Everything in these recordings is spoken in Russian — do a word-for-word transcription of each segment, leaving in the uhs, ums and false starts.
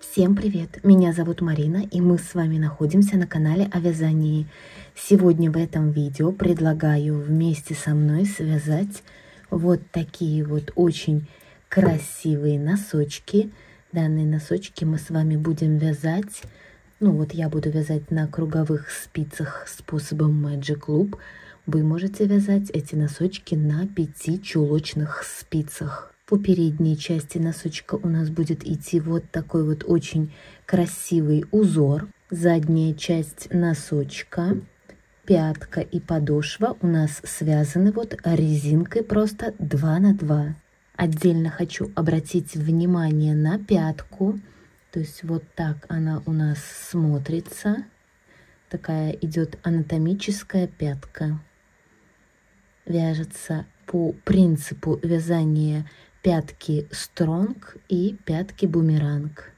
Всем привет! Меня зовут Марина, и мы с вами находимся на канале о вязании. Сегодня в этом видео предлагаю вместе со мной связать вот такие вот очень красивые носочки. Данные носочки мы с вами будем вязать. Ну вот я буду вязать на круговых спицах способом Magic Loop. Вы можете вязать эти носочки на пяти чулочных спицах. По передней части носочка у нас будет идти вот такой вот очень красивый узор. Задняя часть носочка, пятка и подошва у нас связаны вот резинкой просто два на два. Отдельно хочу обратить внимание на пятку. То есть вот так она у нас смотрится. Такая идет анатомическая пятка. Вяжется по принципу вязания пятки стронг и пятки бумеранг.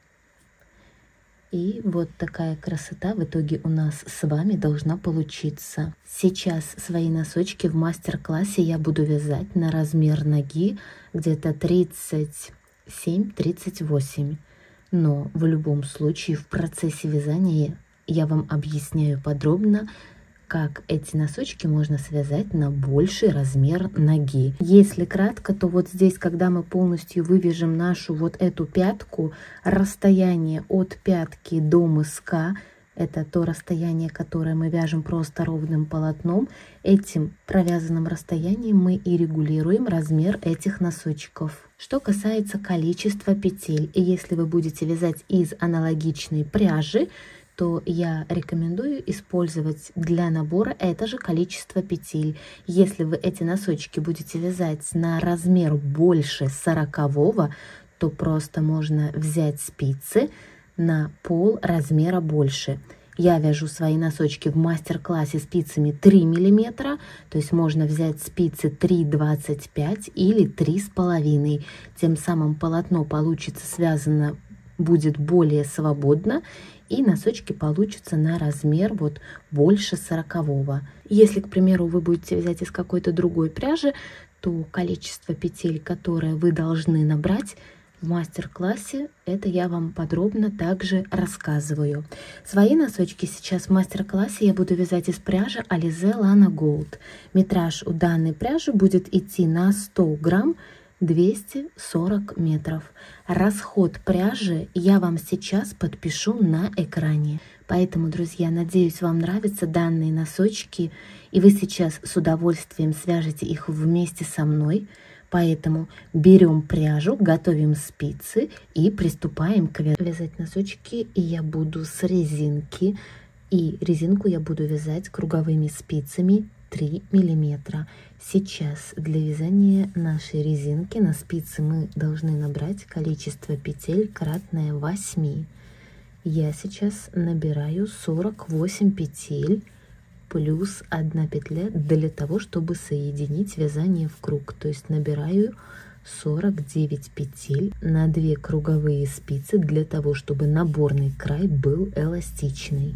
И вот такая красота в итоге у нас с вами должна получиться. Сейчас свои носочки в мастер-классе я буду вязать на размер ноги где-то тридцать семь тридцать восемь. Но в любом случае в процессе вязания я вам объясняю подробно, как эти носочки можно связать на больший размер ноги. Если кратко, то вот здесь, когда мы полностью вывяжем нашу вот эту пятку, расстояние от пятки до мыска, это то расстояние, которое мы вяжем просто ровным полотном, этим провязанным расстоянием мы и регулируем размер этих носочков. Что касается количества петель, и если вы будете вязать из аналогичной пряжи, то я рекомендую использовать для набора это же количество петель. Если вы эти носочки будете вязать на размер больше сорокового, то просто можно взять спицы на пол размера больше. Я вяжу свои носочки в мастер-классе спицами три миллиметра, то есть можно взять спицы три двадцать пять или три с половиной. Тем самым полотно получится связано будет более свободно, и носочки получатся на размер вот больше сорокового. Если, к примеру, вы будете вязать из какой-то другой пряжи, то количество петель, которое вы должны набрать в мастер-классе, это я вам подробно также рассказываю. Свои носочки сейчас в мастер-классе я буду вязать из пряжи Alize Lana Gold. Метраж у данной пряжи будет идти на сто грамм, двести сорок метров. Расход пряжи я вам сейчас подпишу на экране. Поэтому, друзья, надеюсь, вам нравятся данные носочки, и вы сейчас с удовольствием свяжете их вместе со мной. Поэтому берем пряжу, готовим спицы и приступаем к вязать носочки. И я буду с резинки, и резинку я буду вязать круговыми спицами три миллиметра. Сейчас для вязания нашей резинки на спицы мы должны набрать количество петель кратное восьми. Я сейчас набираю сорок восемь петель плюс одна петля для того, чтобы соединить вязание в круг. То есть набираю сорок девять петель на две круговые спицы для того, чтобы наборный край был эластичный.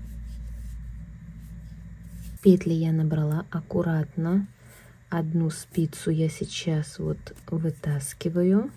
Петли я набрала аккуратно. Одну спицу я сейчас вот вытаскиваю.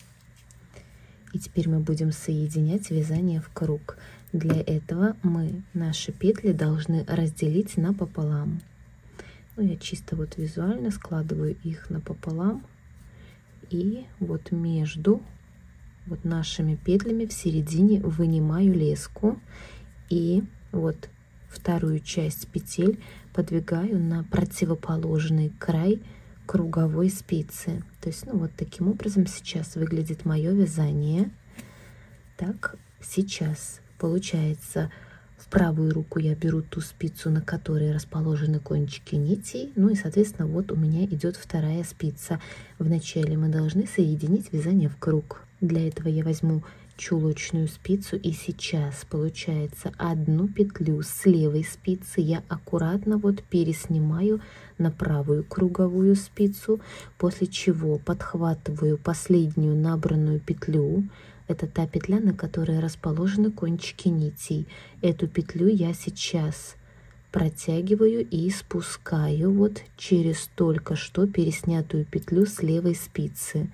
И теперь мы будем соединять вязание в круг. Для этого мы наши петли должны разделить напополам. Ну, я чисто вот визуально складываю их напополам. И вот между вот нашими петлями в середине вынимаю леску. И вот вторую часть петель подвигаю на противоположный край круговой спицы. То есть, ну, вот таким образом сейчас выглядит мое вязание. Так, сейчас получается, в правую руку я беру ту спицу, на которой расположены кончики нитей. Ну и, соответственно, вот у меня идет вторая спица. Вначале мы должны соединить вязание в круг. Для этого я возьму чулочную спицу, и сейчас получается одну петлю с левой спицы я аккуратно вот переснимаю на правую круговую спицу, после чего подхватываю последнюю набранную петлю. Это та петля, на которой расположены кончики нитей. Эту петлю я сейчас протягиваю и спускаю вот через только что переснятую петлю с левой спицы.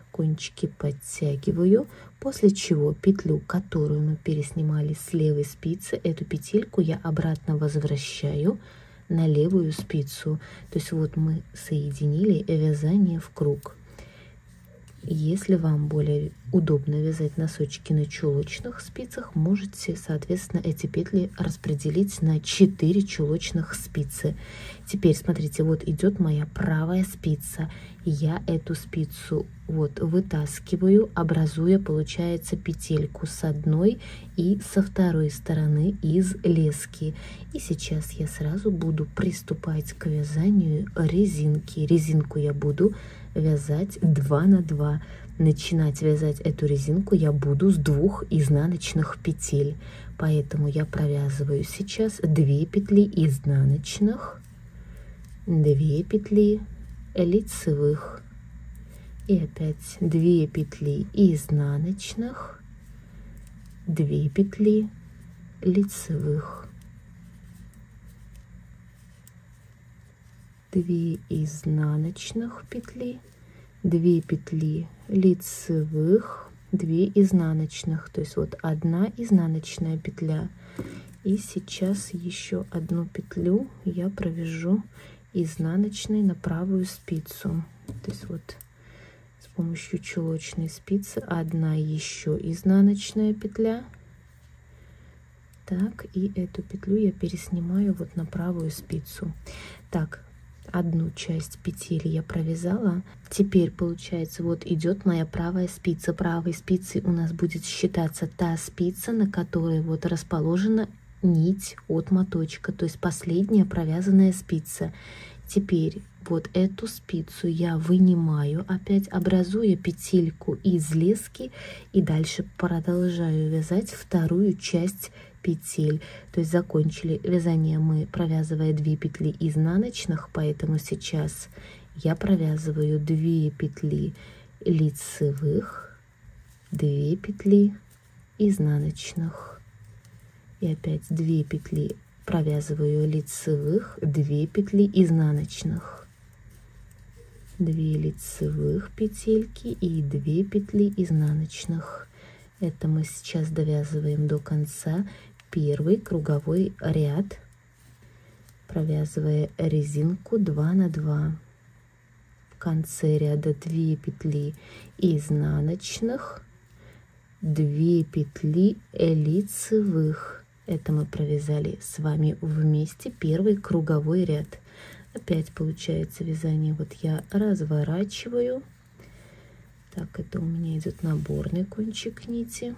кончики подтягиваю, после чего петлю, которую мы переснимали с левой спицы, эту петельку я обратно возвращаю на левую спицу. То есть вот мы соединили вязание в круг. Если вам более удобно вязать носочки на чулочных спицах, можете, соответственно, эти петли распределить на четыре чулочных спицы. Теперь смотрите, вот идет моя правая спица. Я эту спицу вот вытаскиваю, образуя, получается, петельку с одной и со второй стороны из лески. И сейчас я сразу буду приступать к вязанию резинки. Резинку я буду вязать два на два. Начинать вязать эту резинку я буду с двух изнаночных петель, поэтому я провязываю сейчас две петли изнаночных, две петли лицевых и опять две петли изнаночных, две петли лицевых, две изнаночных петли, две петли лицевых, две изнаночных, то есть вот одна изнаночная петля. И сейчас еще одну петлю я провяжу изнаночной на правую спицу. То есть вот с помощью чулочной спицы одна еще изнаночная петля. Так, и эту петлю я переснимаю вот на правую спицу. Так, одну часть петель я провязала. Теперь получается, вот идет моя правая спица. Правой спицей у нас будет считаться та спица, на которой вот расположена нить от моточка, то есть последняя провязанная спица. Теперь вот эту спицу я вынимаю, опять образуя петельку из лески, и дальше продолжаю вязать вторую часть петель. То есть закончили вязание мы, провязывая две петли изнаночных, поэтому сейчас я провязываю две петли лицевых, две петли изнаночных и опять две петли провязываю лицевых, две петли изнаночных, две лицевых петельки и две петли изнаночных. Это мы сейчас довязываем до конца первый круговой ряд, провязывая резинку два на два. В конце ряда две петли изнаночных, две петли лицевых. Это мы провязали с вами вместе первый круговой ряд. Опять получается вязание, вот я разворачиваю. Так, это у меня идет наборный кончик нити.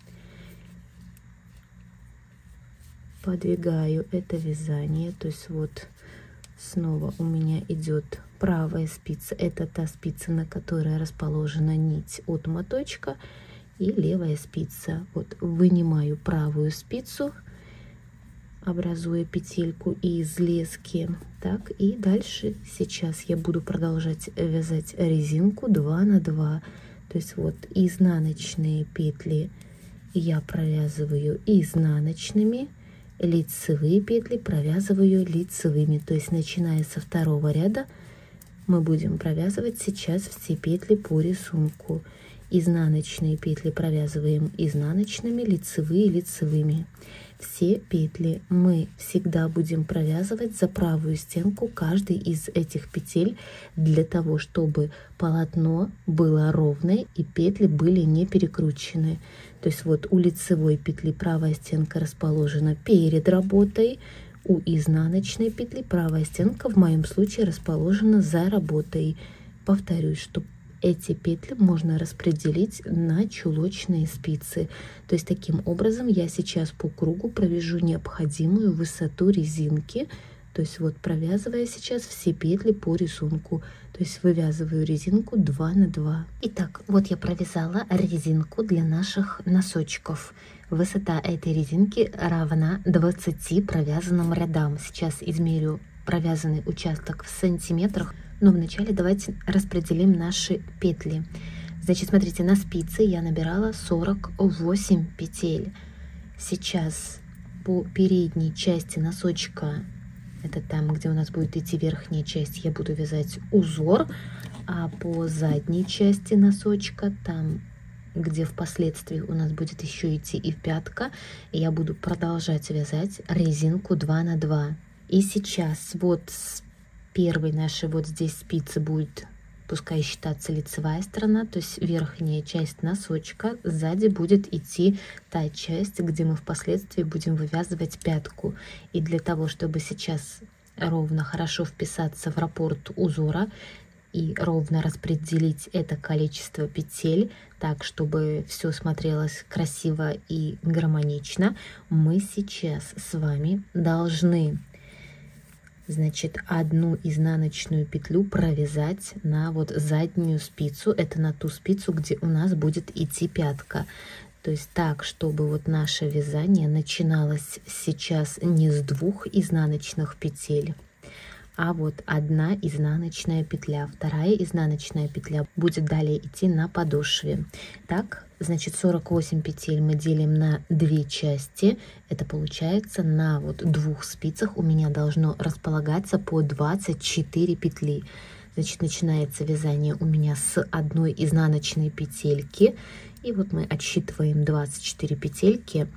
Подвигаю это вязание, то есть вот снова у меня идет правая спица, это та спица, на которой расположена нить от моточка, и левая спица. Вот вынимаю правую спицу, образуя петельку из лески. Так, и дальше сейчас я буду продолжать вязать резинку два на два. То есть вот изнаночные петли я провязываю изнаночными, лицевые петли провязываю лицевыми. То есть начиная со второго ряда мы будем провязывать сейчас все петли по рисунку. Изнаночные петли провязываем изнаночными, лицевые лицевыми. Все петли мы всегда будем провязывать за правую стенку каждой из этих петель, для того чтобы полотно было ровное и петли были не перекручены. То есть вот у лицевой петли правая стенка расположена перед работой, у изнаночной петли правая стенка в моем случае расположена за работой. Повторюсь, что эти петли можно распределить на чулочные спицы. То есть таким образом я сейчас по кругу провяжу необходимую высоту резинки. То есть вот провязывая сейчас все петли по рисунку. То есть вывязываю резинку два на два. Итак, вот я провязала резинку для наших носочков. Высота этой резинки равна двадцати провязанным рядам. Сейчас измерю провязанный участок в сантиметрах. Но вначале давайте распределим наши петли. Значит, смотрите, на спице я набирала сорок восемь петель. Сейчас по передней части носочка, это там, где у нас будет идти верхняя часть, я буду вязать узор. А по задней части носочка, там, где впоследствии у нас будет еще идти и пятка, я буду продолжать вязать резинку два на два. И сейчас вот с первой нашей вот здесь спицы будет, пускай считаться лицевая сторона, то есть верхняя часть носочка, сзади будет идти та часть, где мы впоследствии будем вывязывать пятку. И для того, чтобы сейчас ровно хорошо вписаться в раппорт узора и ровно распределить это количество петель так, чтобы все смотрелось красиво и гармонично, мы сейчас с вами должны, значит, одну изнаночную петлю провязать на вот заднюю спицу, это на ту спицу, где у нас будет идти пятка. То есть так, чтобы вот наше вязание начиналось сейчас не с двух изнаночных петель, а вот одна изнаночная петля, вторая изнаночная петля будет далее идти на подошве. Так, значит, сорок восемь петель мы делим на две части. Это получается на вот двух спицах у меня должно располагаться по двадцать четыре петли. Значит, начинается вязание у меня с одной изнаночной петельки. И вот мы отсчитываем двадцать четыре петельки.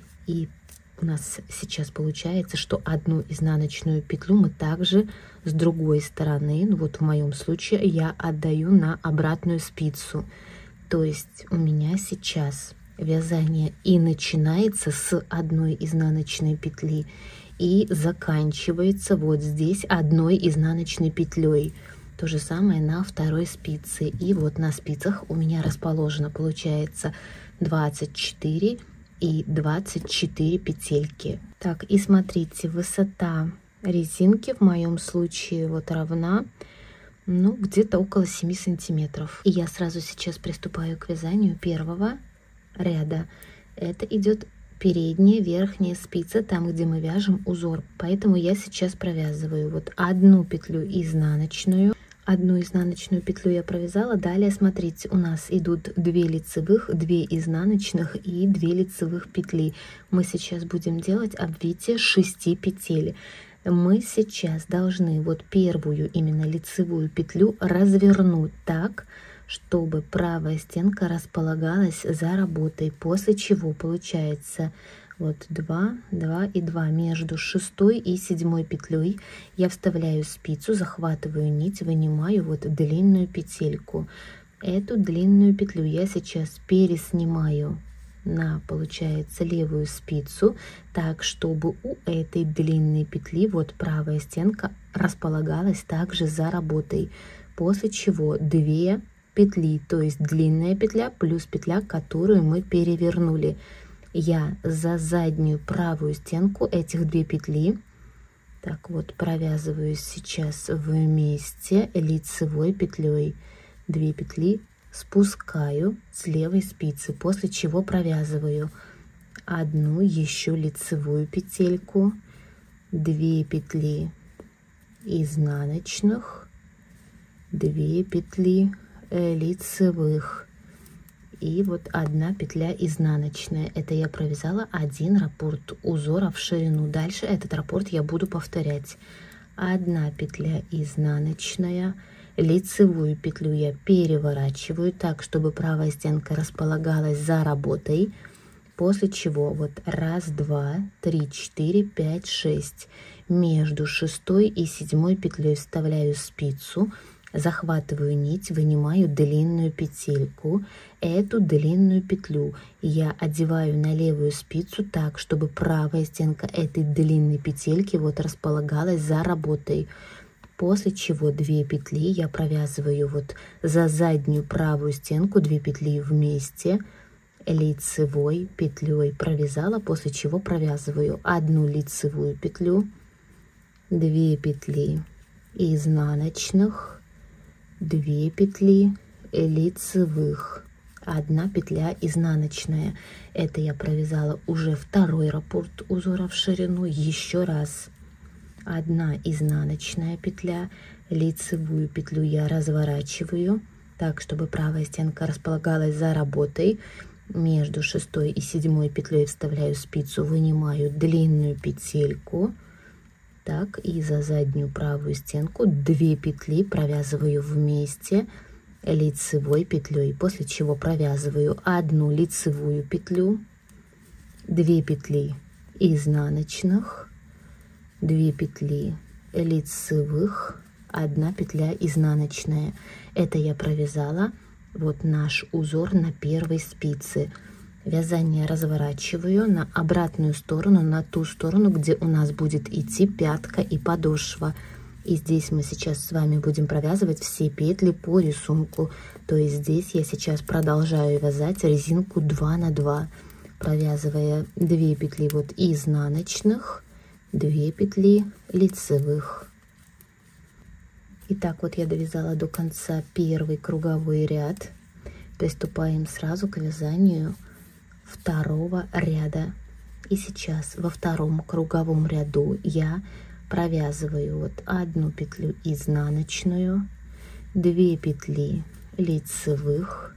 И у нас сейчас получается, что одну изнаночную петлю мы также с другой стороны, ну вот в моем случае, я отдаю на обратную спицу. То есть у меня сейчас вязание и начинается с одной изнаночной петли и заканчивается вот здесь одной изнаночной петлей. То же самое на второй спице. И вот на спицах у меня расположено, получается, двадцать четыре и двадцать четыре петельки. Так, и смотрите, высота резинки в моем случае вот равна, ну, где-то около семи сантиметров. И я сразу сейчас приступаю к вязанию первого ряда. Это идет передняя, верхняя спица, там, где мы вяжем узор. Поэтому я сейчас провязываю вот одну петлю изнаночную. Одну изнаночную петлю я провязала. Далее, смотрите, у нас идут две лицевых, две изнаночных и две лицевых петли. Мы сейчас будем делать обвитие шести петель. Мы сейчас должны вот первую именно лицевую петлю развернуть так, чтобы правая стенка располагалась за работой, после чего получается вот два, два и два. Между шестой и седьмой петлей я вставляю спицу, захватываю нить, вынимаю вот длинную петельку. Эту длинную петлю я сейчас переснимаю на, получается, левую спицу, так, чтобы у этой длинной петли вот правая стенка располагалась также за работой. После чего две петли, то есть длинная петля плюс петля, которую мы перевернули. Я за заднюю правую стенку этих две петли, так вот, провязываю сейчас вместе лицевой петлей. Две петли спускаю с левой спицы, после чего провязываю одну еще лицевую петельку, две петли изнаночных, две петли лицевых. И вот одна петля изнаночная. Это я провязала один раппорт узора в ширину. Дальше этот раппорт я буду повторять. Одна петля изнаночная, лицевую петлю я переворачиваю так, чтобы правая стенка располагалась за работой. После чего вот раз, два, три, четыре, пять, шесть. Между шестой и седьмой петлей вставляю спицу, захватываю нить, вынимаю длинную петельку. Эту длинную петлю я одеваю на левую спицу так, чтобы правая стенка этой длинной петельки вот располагалась за работой. После чего две петли я провязываю вот за заднюю правую стенку, две петли вместе, лицевой петлей провязала, после чего провязываю одну лицевую петлю, две петли изнаночных, две петли лицевых, одна петля изнаночная. Это я провязала уже второй раппорт узора в ширину. Еще раз одна изнаночная петля, лицевую петлю я разворачиваю так, чтобы правая стенка располагалась за работой. Между шестой и седьмой петлей вставляю спицу, вынимаю длинную петельку, Так, и за заднюю правую стенку две петли провязываю вместе лицевой петлей, после чего провязываю одну лицевую петлю, две петли изнаночных, две петли лицевых, одна петля изнаночная. Это я провязала вот наш узор на первой спице. Вязание разворачиваю на обратную сторону, на ту сторону, где у нас будет идти пятка и подошва. И здесь мы сейчас с вами будем провязывать все петли по рисунку. То есть здесь я сейчас продолжаю вязать резинку два на два, провязывая две петли вот изнаночных, две петли лицевых. Итак, вот я довязала до конца первый круговой ряд. Приступаем сразу к вязанию второго ряда. И сейчас во втором круговом ряду я провязываю вот одну петлю изнаночную, две петли лицевых,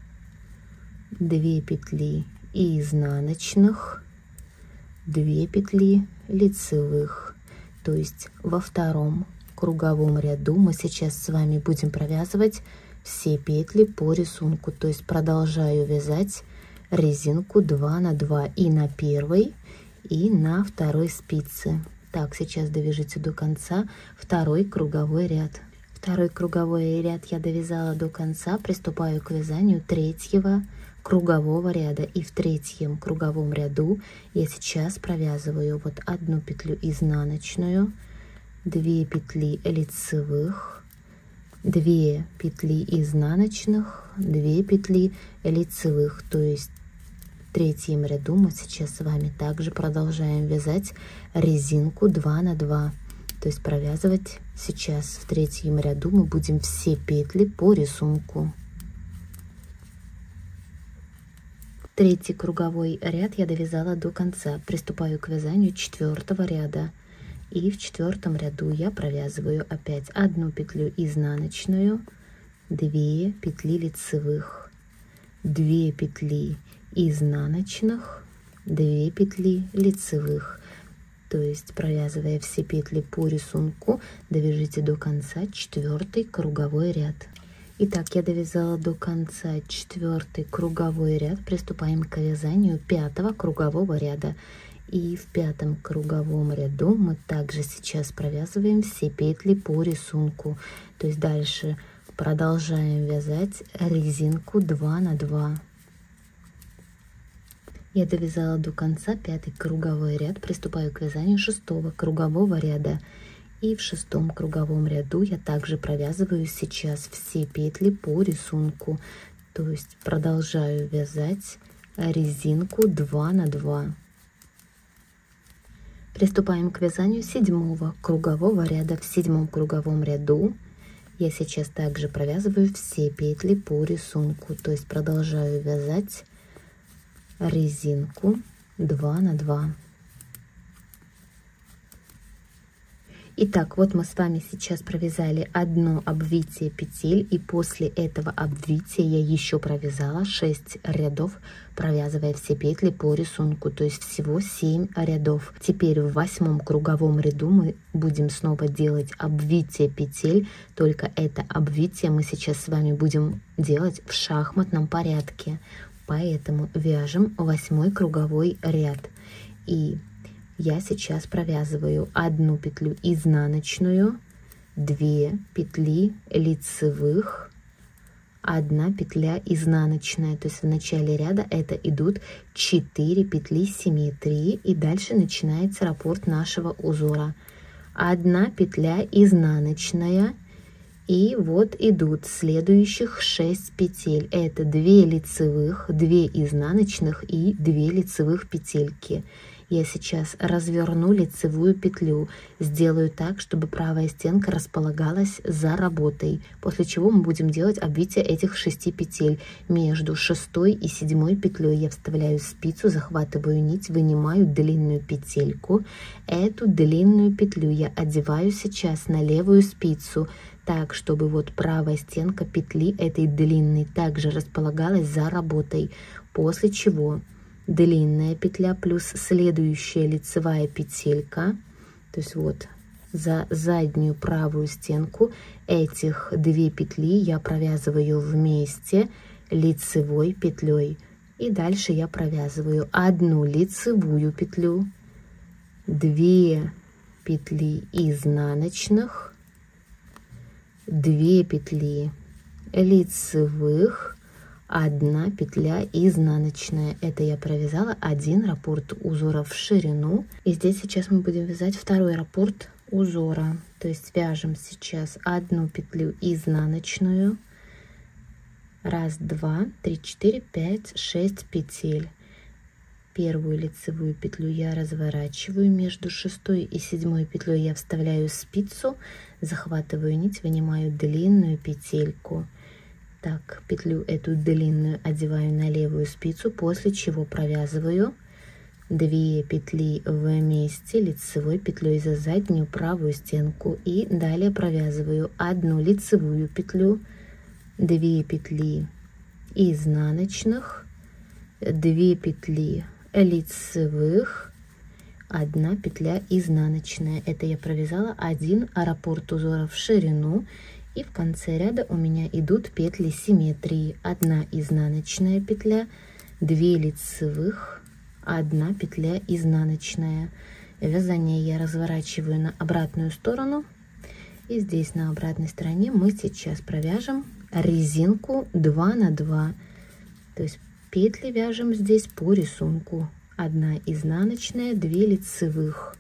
две петли изнаночных, две петли лицевых. То есть во втором круговом ряду мы сейчас с вами будем провязывать все петли по рисунку. То есть продолжаю вязать резинку два на два и на первой, и на второй спице. Так, сейчас довяжите до конца второй круговой ряд. Второй круговой ряд я довязала до конца, приступаю к вязанию третьего кругового ряда. И в третьем круговом ряду я сейчас провязываю вот одну петлю изнаночную, две петли лицевых, две петли изнаночных, две петли лицевых. То есть в третьем ряду мы сейчас с вами также продолжаем вязать резинку два на два. То есть провязывать сейчас в третьем ряду мы будем все петли по рисунку. Третий круговой ряд я довязала до конца. Приступаю к вязанию четвертого ряда. И в четвертом ряду я провязываю опять одну петлю изнаночную, две петли лицевых, две петли изнаночных, две петли лицевых. То есть провязывая все петли по рисунку, довяжите до конца четвертый круговой ряд. Итак, я довязала до конца четвертый круговой ряд. Приступаем к вязанию пятого кругового ряда. И в пятом круговом ряду мы также сейчас провязываем все петли по рисунку. То есть дальше продолжаем вязать резинку два на два. Я довязала до конца пятый круговой ряд, приступаю к вязанию шестого кругового ряда. И в шестом круговом ряду я также провязываю сейчас все петли по рисунку. То есть продолжаю вязать резинку два на два. Приступаем к вязанию седьмого кругового ряда. В седьмом круговом ряду я сейчас также провязываю все петли по рисунку. То есть продолжаю вязать резинку два на два. Итак, вот мы с вами сейчас провязали одно обвитие петель, и после этого обвития я еще провязала шесть рядов, провязывая все петли по рисунку, то есть всего семь рядов. Теперь в восьмом круговом ряду мы будем снова делать обвитие петель, только это обвитие мы сейчас с вами будем делать в шахматном порядке. Поэтому вяжем восьмой круговой ряд. И я сейчас провязываю одну петлю изнаночную, две петли лицевых, одна петля изнаночная. То есть в начале ряда это идут четыре петли симметрии, и дальше начинается раппорт нашего узора. Одна петля изнаночная. И вот идут следующих шесть петель. Это две лицевых, две изнаночных и две лицевых петельки. Я сейчас разверну лицевую петлю, сделаю так, чтобы правая стенка располагалась за работой, после чего мы будем делать обвитие этих шести петель. Между шестой и седьмой петлей я вставляю спицу, захватываю нить, вынимаю длинную петельку. Эту длинную петлю я одеваю сейчас на левую спицу, так, чтобы вот правая стенка петли этой длинной также располагалась за работой, после чего длинная петля плюс следующая лицевая петелька, то есть вот за заднюю правую стенку. Этих две петли я провязываю вместе лицевой петлей. И дальше я провязываю одну лицевую петлю, две петли изнаночных, две петли лицевых, одна петля изнаночная. Это я провязала один раппорт узора в ширину. И здесь сейчас мы будем вязать второй раппорт узора. То есть вяжем сейчас одну петлю изнаночную. Раз, два, три, четыре, пять, шесть петель. Первую лицевую петлю я разворачиваю, между шестой и седьмой петлей я вставляю спицу, захватываю нить, вынимаю длинную петельку. Так, петлю эту длинную одеваю на левую спицу, после чего провязываю две петли вместе лицевой петлей за заднюю правую стенку. И далее провязываю одну лицевую петлю, две петли изнаночных, две петли лицевых, одна петля изнаночная. Это я провязала один раппорт узора в ширину. И в конце ряда у меня идут петли симметрии. Одна изнаночная петля, две лицевых, одна петля изнаночная. Вязание я разворачиваю на обратную сторону. И здесь на обратной стороне мы сейчас провяжем резинку два на два. То есть петли вяжем здесь по рисунку. Одна изнаночная, две лицевых,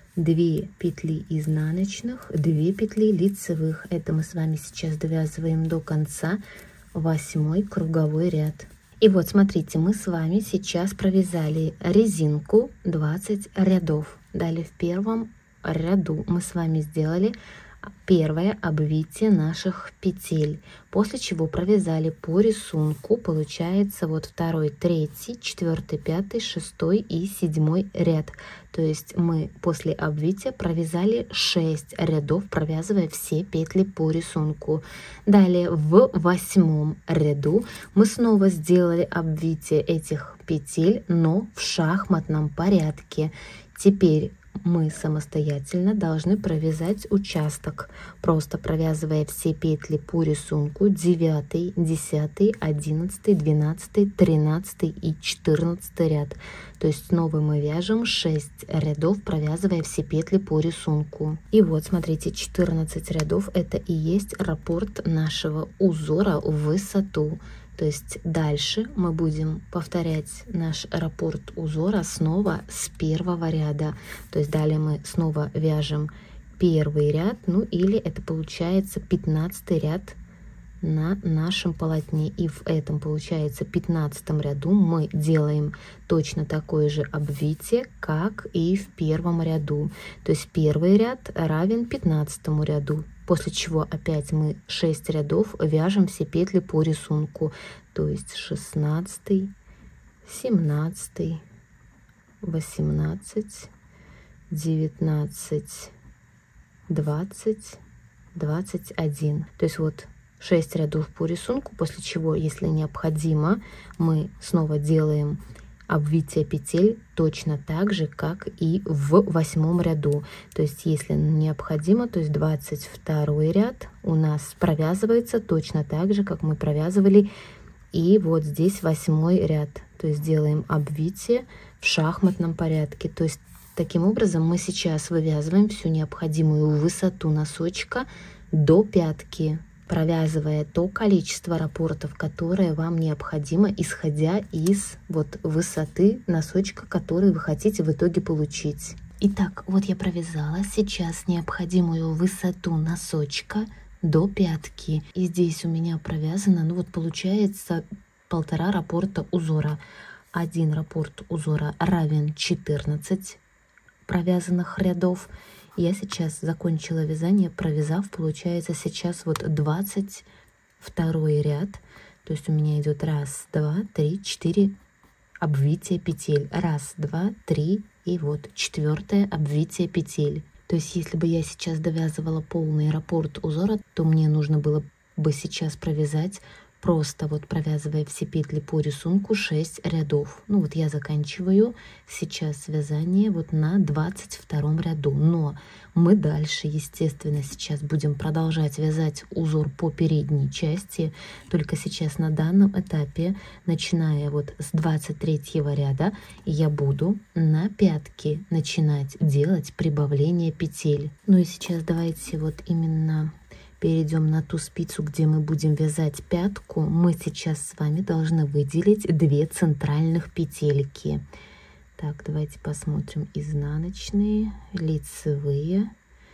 две петли изнаночных, две петли лицевых. Это мы с вами сейчас довязываем до конца восьмой круговой ряд. И вот смотрите, мы с вами сейчас провязали резинку двадцать рядов. Далее в первом ряду мы с вами сделали первое обвитие наших петель, после чего провязали по рисунку, получается вот второй, третий, четвертый, пятый, шестой и седьмой ряд. То есть мы после обвития провязали шесть рядов, провязывая все петли по рисунку. Далее в восьмом ряду мы снова сделали обвитие этих петель, но в шахматном порядке. Теперь мы самостоятельно должны провязать участок, просто провязывая все петли по рисунку девятый, десятый, одиннадцатый, двенадцатый, тринадцатый и четырнадцатый ряд. То есть снова мы вяжем шесть рядов, провязывая все петли по рисунку. И вот смотрите, четырнадцать рядов — это и есть раппорт нашего узора в высоту. То есть дальше мы будем повторять наш раппорт узора снова с первого ряда. То есть далее мы снова вяжем первый ряд, ну или это получается пятнадцатый ряд на нашем полотне. И в этом получается пятнадцатом ряду мы делаем точно такое же обвитие, как и в первом ряду. То есть первый ряд равен пятнадцатому ряду. После чего опять мы шесть рядов вяжем все петли по рисунку. То есть шестнадцатый, семнадцатый, восемнадцать, девятнадцать, двадцать, двадцать один. То есть вот шесть рядов по рисунку, после чего, если необходимо, мы снова делаем обвитие петель точно так же, как и в восьмом ряду. То есть если необходимо, то есть двадцать второй ряд у нас провязывается точно так же, как мы провязывали и вот здесь восьмой ряд. То есть делаем обвитие в шахматном порядке. То есть таким образом мы сейчас вывязываем всю необходимую высоту носочка до пятки, провязывая то количество раппортов, которое вам необходимо, исходя из вот высоты носочка, который вы хотите в итоге получить. Итак, вот я провязала сейчас необходимую высоту носочка до пятки. И здесь у меня провязано, ну вот получается полтора раппорта узора. Один раппорт узора равен четырнадцать провязанных рядов. Я сейчас закончила вязание, провязав, получается сейчас вот двадцать второй ряд. То есть у меня идет раз, два, три, четыре обвития петель. Раз, два, три и вот четвертое обвитие петель. То есть если бы я сейчас довязывала полный раппорт узора, то мне нужно было бы сейчас провязать просто вот провязывая все петли по рисунку шесть рядов. Ну вот я заканчиваю сейчас вязание вот на двадцать втором ряду, но мы дальше, естественно, сейчас будем продолжать вязать узор по передней части, только сейчас на данном этапе, начиная вот с двадцать третьего ряда, я буду на пятки начинать делать прибавление петель. Ну и сейчас давайте вот именно перейдем на ту спицу, где мы будем вязать пятку. Мы сейчас с вами должны выделить две центральных петельки. Так, давайте посмотрим. Изнаночные, лицевые,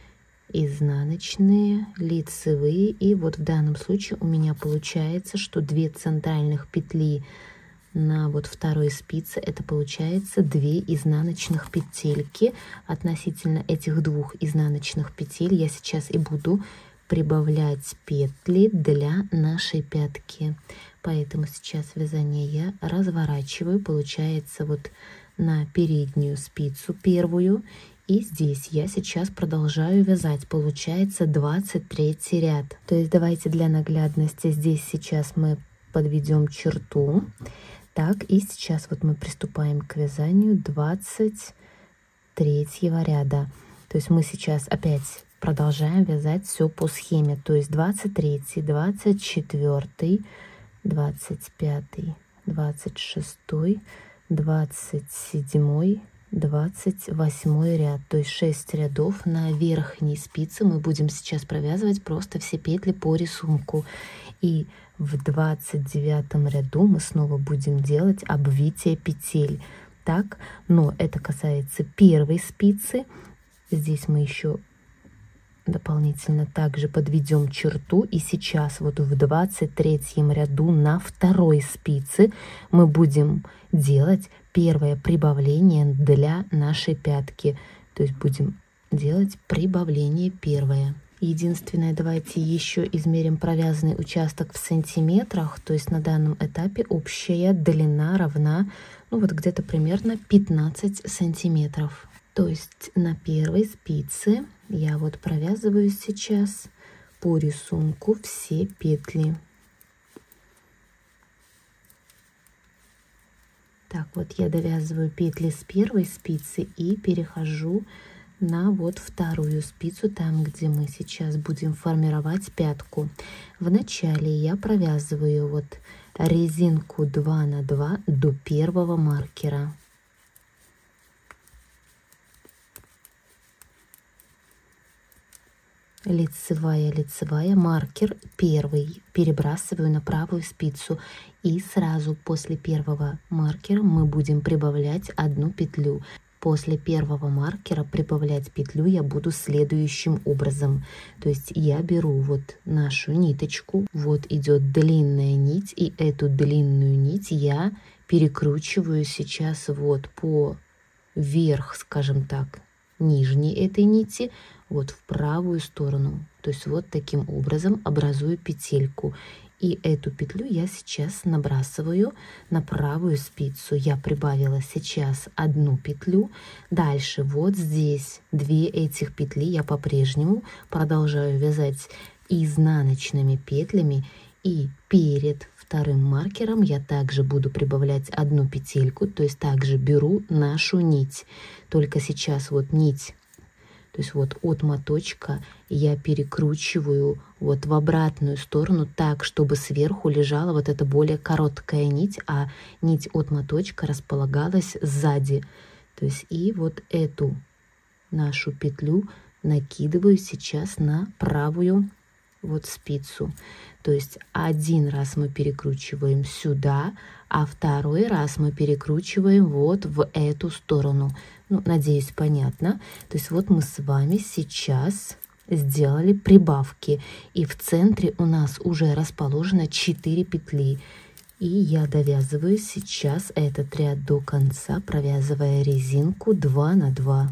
изнаночные, лицевые. И вот в данном случае у меня получается, что две центральных петли на вот второй спице, это получается две изнаночных петельки. Относительно этих двух изнаночных петель я сейчас и буду прибавлять петли для нашей пятки. Поэтому сейчас вязание я разворачиваю, получается вот на переднюю спицу первую, и здесь я сейчас продолжаю вязать, получается двадцать третий ряд. То есть давайте для наглядности здесь сейчас мы подведем черту. Так, и сейчас вот мы приступаем к вязанию двадцать третьего ряда. То есть мы сейчас опять продолжаем вязать все по схеме, то есть двадцать третий, двадцать четвёртый, двадцать пятый, двадцать шестой, двадцать седьмой, двадцать восьмой ряд, то есть шесть рядов. На верхней спице мы будем сейчас провязывать просто все петли по рисунку, и в двадцать девятом ряду мы снова будем делать обвитие петель. Так, но это касается первой спицы. Здесь мы еще дополнительно также подведем черту, и сейчас вот в двадцать третьем ряду на второй спице мы будем делать первое прибавление для нашей пятки, то есть будем делать прибавление первое. Единственное, давайте еще измерим провязанный участок в сантиметрах, то есть на данном этапе общая длина равна, ну вот где-то примерно пятнадцать сантиметров. То есть на первой спице я вот провязываю сейчас по рисунку все петли. Так, вот я довязываю петли с первой спицы и перехожу на вот вторую спицу, там, где мы сейчас будем формировать пятку. Вначале я провязываю вот резинку два на два до первого маркера. Лицевая, лицевая, маркер первый перебрасываю на правую спицу, и сразу после первого маркера мы будем прибавлять одну петлю. После первого маркера прибавлять петлю я буду следующим образом. То есть я беру вот нашу ниточку, вот идет длинная нить, и эту длинную нить я перекручиваю сейчас вот по вверх, скажем так, нижней этой нити, вот в правую сторону. То есть вот таким образом образую петельку. И эту петлю я сейчас набрасываю на правую спицу. Я прибавила сейчас одну петлю. Дальше вот здесь две этих петли я по-прежнему продолжаю вязать изнаночными петлями. И перед вторым маркером я также буду прибавлять одну петельку. То есть также беру нашу нить. Только сейчас вот нить, то есть вот от моточка я перекручиваю вот в обратную сторону так, чтобы сверху лежала вот эта более короткая нить, а нить от моточка располагалась сзади. То есть и вот эту нашу петлю накидываю сейчас на правую вот спицу. То есть один раз мы перекручиваем сюда, а второй раз мы перекручиваем вот в эту сторону. Ну, надеюсь, понятно. То есть вот мы с вами сейчас сделали прибавки, и в центре у нас уже расположено четыре петли. И я довязываю сейчас этот ряд до конца, провязывая резинку два на два.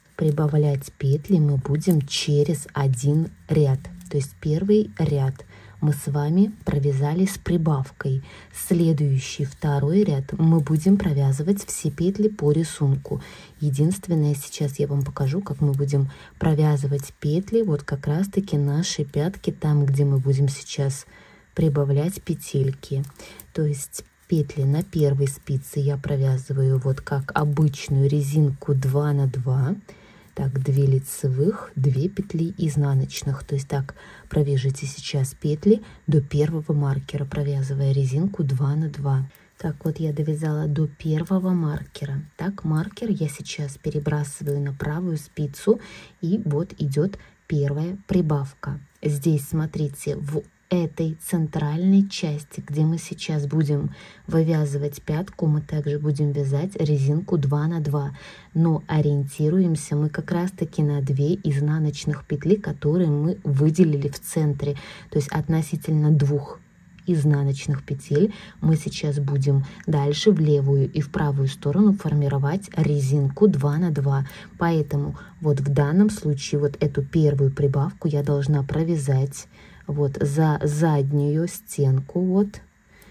Прибавлять петли мы будем через один ряд. То есть первый ряд мы с вами провязали с прибавкой. Следующий второй ряд мы будем провязывать все петли по рисунку. Единственное, сейчас я вам покажу, как мы будем провязывать петли, вот как раз таки наши пятки, там, где мы будем сейчас прибавлять петельки. То есть петли на первой спице я провязываю вот как обычную резинку два на два. Так, две лицевых, две петли изнаночных. То есть так провяжите сейчас петли до первого маркера, провязывая резинку два на два. Так, вот я довязала до первого маркера. Так, маркер я сейчас перебрасываю на правую спицу, и вот идет первая прибавка. Здесь, смотрите, в этой центральной части, где мы сейчас будем вывязывать пятку, мы также будем вязать резинку два на два, но ориентируемся мы как раз таки на две изнаночных петли, которые мы выделили в центре. То есть относительно двух изнаночных петель мы сейчас будем дальше в левую и в правую сторону формировать резинку два на два. Поэтому вот в данном случае вот эту первую прибавку я должна провязать вот за заднюю стенку вот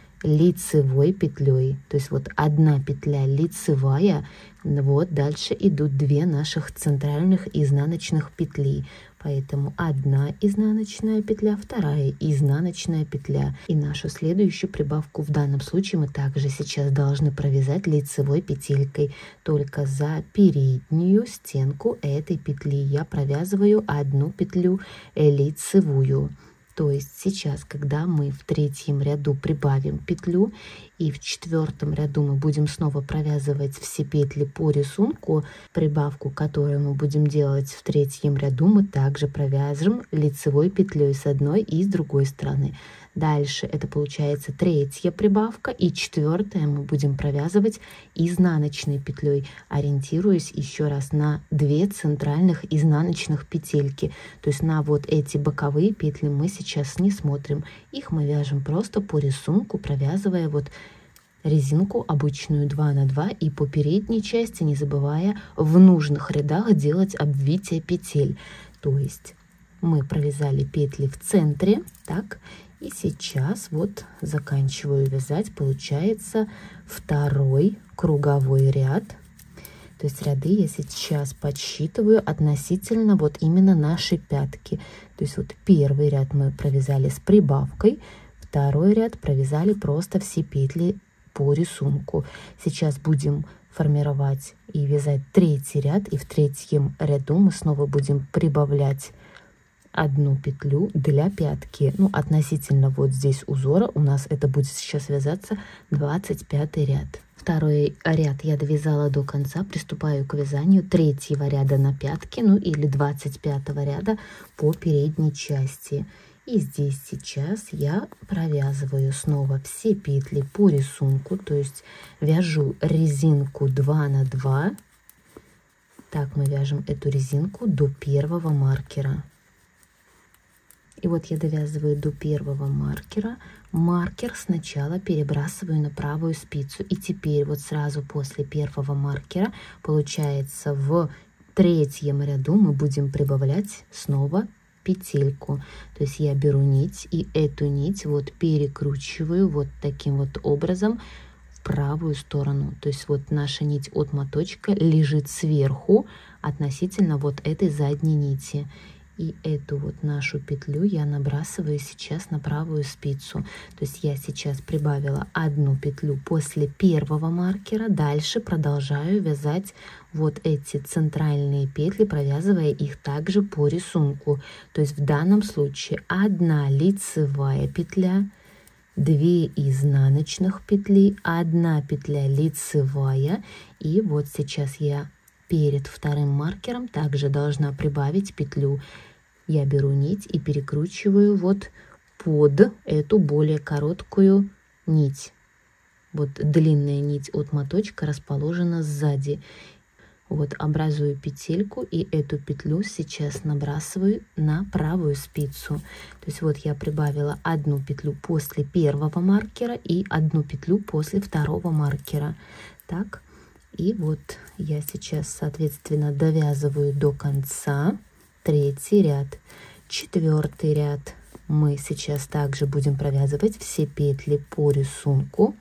лицевой петлей. То есть вот одна петля лицевая, вот дальше идут две наших центральных изнаночных петли. Поэтому одна изнаночная петля, вторая изнаночная петля. И нашу следующую прибавку в данном случае мы также сейчас должны провязать лицевой петелькой. Только за переднюю стенку этой петли я провязываю одну петлю лицевую. То есть сейчас, когда мы в третьем ряду прибавим петлю и в четвертом ряду мы будем снова провязывать все петли по рисунку, прибавку, которую мы будем делать в третьем ряду, мы также провяжем лицевой петлей с одной и с другой стороны. Дальше это получается третья прибавка, и четвертая мы будем провязывать изнаночной петлей, ориентируясь еще раз на две центральных изнаночных петельки. То есть на вот эти боковые петли мы сейчас не смотрим, их мы вяжем просто по рисунку, провязывая вот резинку обычную два на два, и по передней части, не забывая в нужных рядах делать обвитие петель. То есть мы провязали петли в центре, так, и сейчас вот заканчиваю вязать, получается второй круговой ряд. То есть ряды я сейчас подсчитываю относительно вот именно нашей пятки. То есть вот первый ряд мы провязали с прибавкой, второй ряд провязали просто все петли по рисунку. Сейчас будем формировать и вязать третий ряд, и в третьем ряду мы снова будем прибавлять одну петлю для пятки. Ну, относительно вот здесь узора у нас это будет сейчас вязаться двадцать пятый ряд. Второй ряд я довязала до конца, приступаю к вязанию третьего ряда на пятки, ну или двадцать пятого ряда по передней части. И здесь сейчас я провязываю снова все петли по рисунку, то есть вяжу резинку два на два. Так мы вяжем эту резинку до первого маркера. И вот я довязываю до первого маркера. Маркер сначала перебрасываю на правую спицу. И теперь вот сразу после первого маркера, получается, в третьем ряду мы будем прибавлять снова петельку. То есть я беру нить и эту нить вот перекручиваю вот таким вот образом в правую сторону. То есть вот наша нить от моточка лежит сверху относительно вот этой задней нити. И эту вот нашу петлю я набрасываю сейчас на правую спицу. То есть я сейчас прибавила одну петлю после первого маркера. Дальше продолжаю вязать вот эти центральные петли, провязывая их также по рисунку. То есть в данном случае одна лицевая петля, две изнаночных петли, одна петля лицевая. И вот сейчас я перед вторым маркером также должна прибавить петлю. Я беру нить и перекручиваю вот под эту более короткую нить. Вот длинная нить от моточка расположена сзади. Вот образую петельку и эту петлю сейчас набрасываю на правую спицу. То есть вот я прибавила одну петлю после первого маркера и одну петлю после второго маркера. Так, и вот я сейчас, соответственно, довязываю до конца. Третий ряд, четвертый ряд, мы сейчас также будем провязывать все петли по рисунку.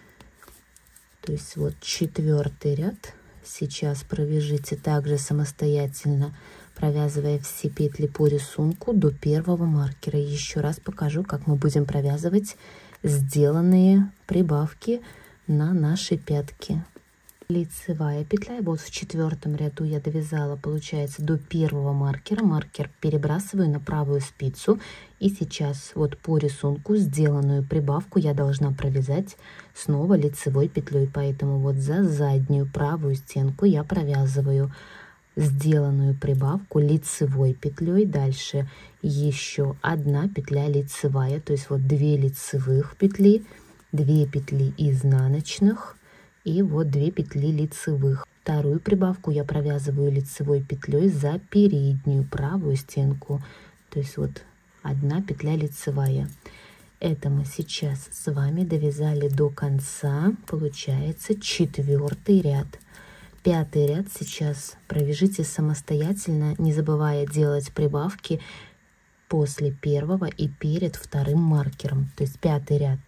То есть вот четвертый ряд. Сейчас провяжите также самостоятельно, провязывая все петли по рисунку до первого маркера. Еще раз покажу, как мы будем провязывать сделанные прибавки на наши пятки. Лицевая петля, и вот в четвертом ряду я довязала, получается, до первого маркера. Маркер перебрасываю на правую спицу, и сейчас вот по рисунку сделанную прибавку я должна провязать снова лицевой петлей, поэтому вот за заднюю правую стенку я провязываю сделанную прибавку лицевой петлей. Дальше еще одна петля лицевая, то есть вот две лицевых петли, две петли изнаночных и вот две петли лицевых. Вторую прибавку я провязываю лицевой петлей за переднюю правую стенку, то есть вот одна петля лицевая. Это мы сейчас с вами довязали до конца, получается четвертый ряд. Пятый ряд сейчас провяжите самостоятельно, не забывая делать прибавки после первого и перед вторым маркером. То есть пятый ряд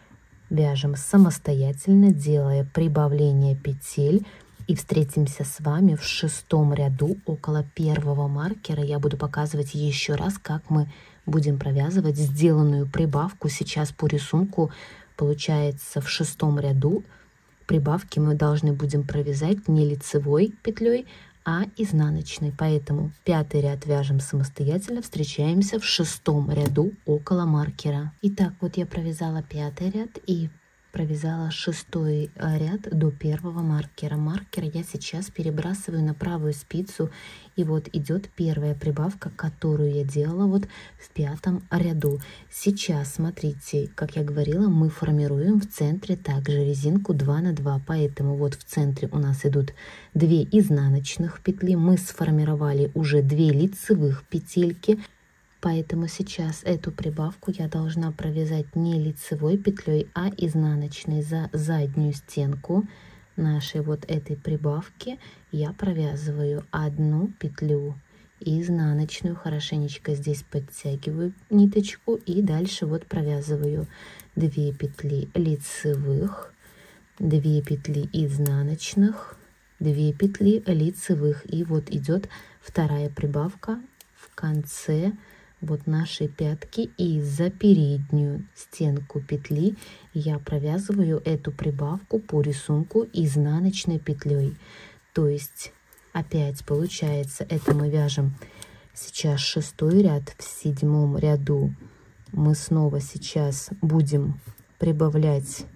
вяжем самостоятельно, делая прибавление петель. И встретимся с вами в шестом ряду около первого маркера. Я буду показывать еще раз, как мы будем провязывать сделанную прибавку. Сейчас по рисунку получается в шестом ряду прибавки мы должны будем провязать не лицевой петлей, а изнаночной. Поэтому пятый ряд вяжем самостоятельно, встречаемся в шестом ряду около маркера. Итак, вот я провязала пятый ряд и провязала шестой ряд до первого маркера. Маркер я сейчас перебрасываю на правую спицу, и вот идет первая прибавка, которую я делала вот в пятом ряду. Сейчас смотрите, как я говорила, мы формируем в центре также резинку два на два, поэтому вот в центре у нас идут две изнаночных петли, мы сформировали уже две лицевых петельки. Поэтому сейчас эту прибавку я должна провязать не лицевой петлей, а изнаночной за заднюю стенку нашей вот этой прибавки. Я провязываю одну петлю изнаночную, хорошенечко здесь подтягиваю ниточку, и дальше вот провязываю две петли лицевых, две петли изнаночных, две петли лицевых, и вот идет вторая прибавка в конце вот нашей пятки, и за переднюю стенку петли я провязываю эту прибавку по рисунку изнаночной петлей. То есть опять получается, это мы вяжем сейчас шестой ряд. В седьмом ряду мы снова сейчас будем прибавлять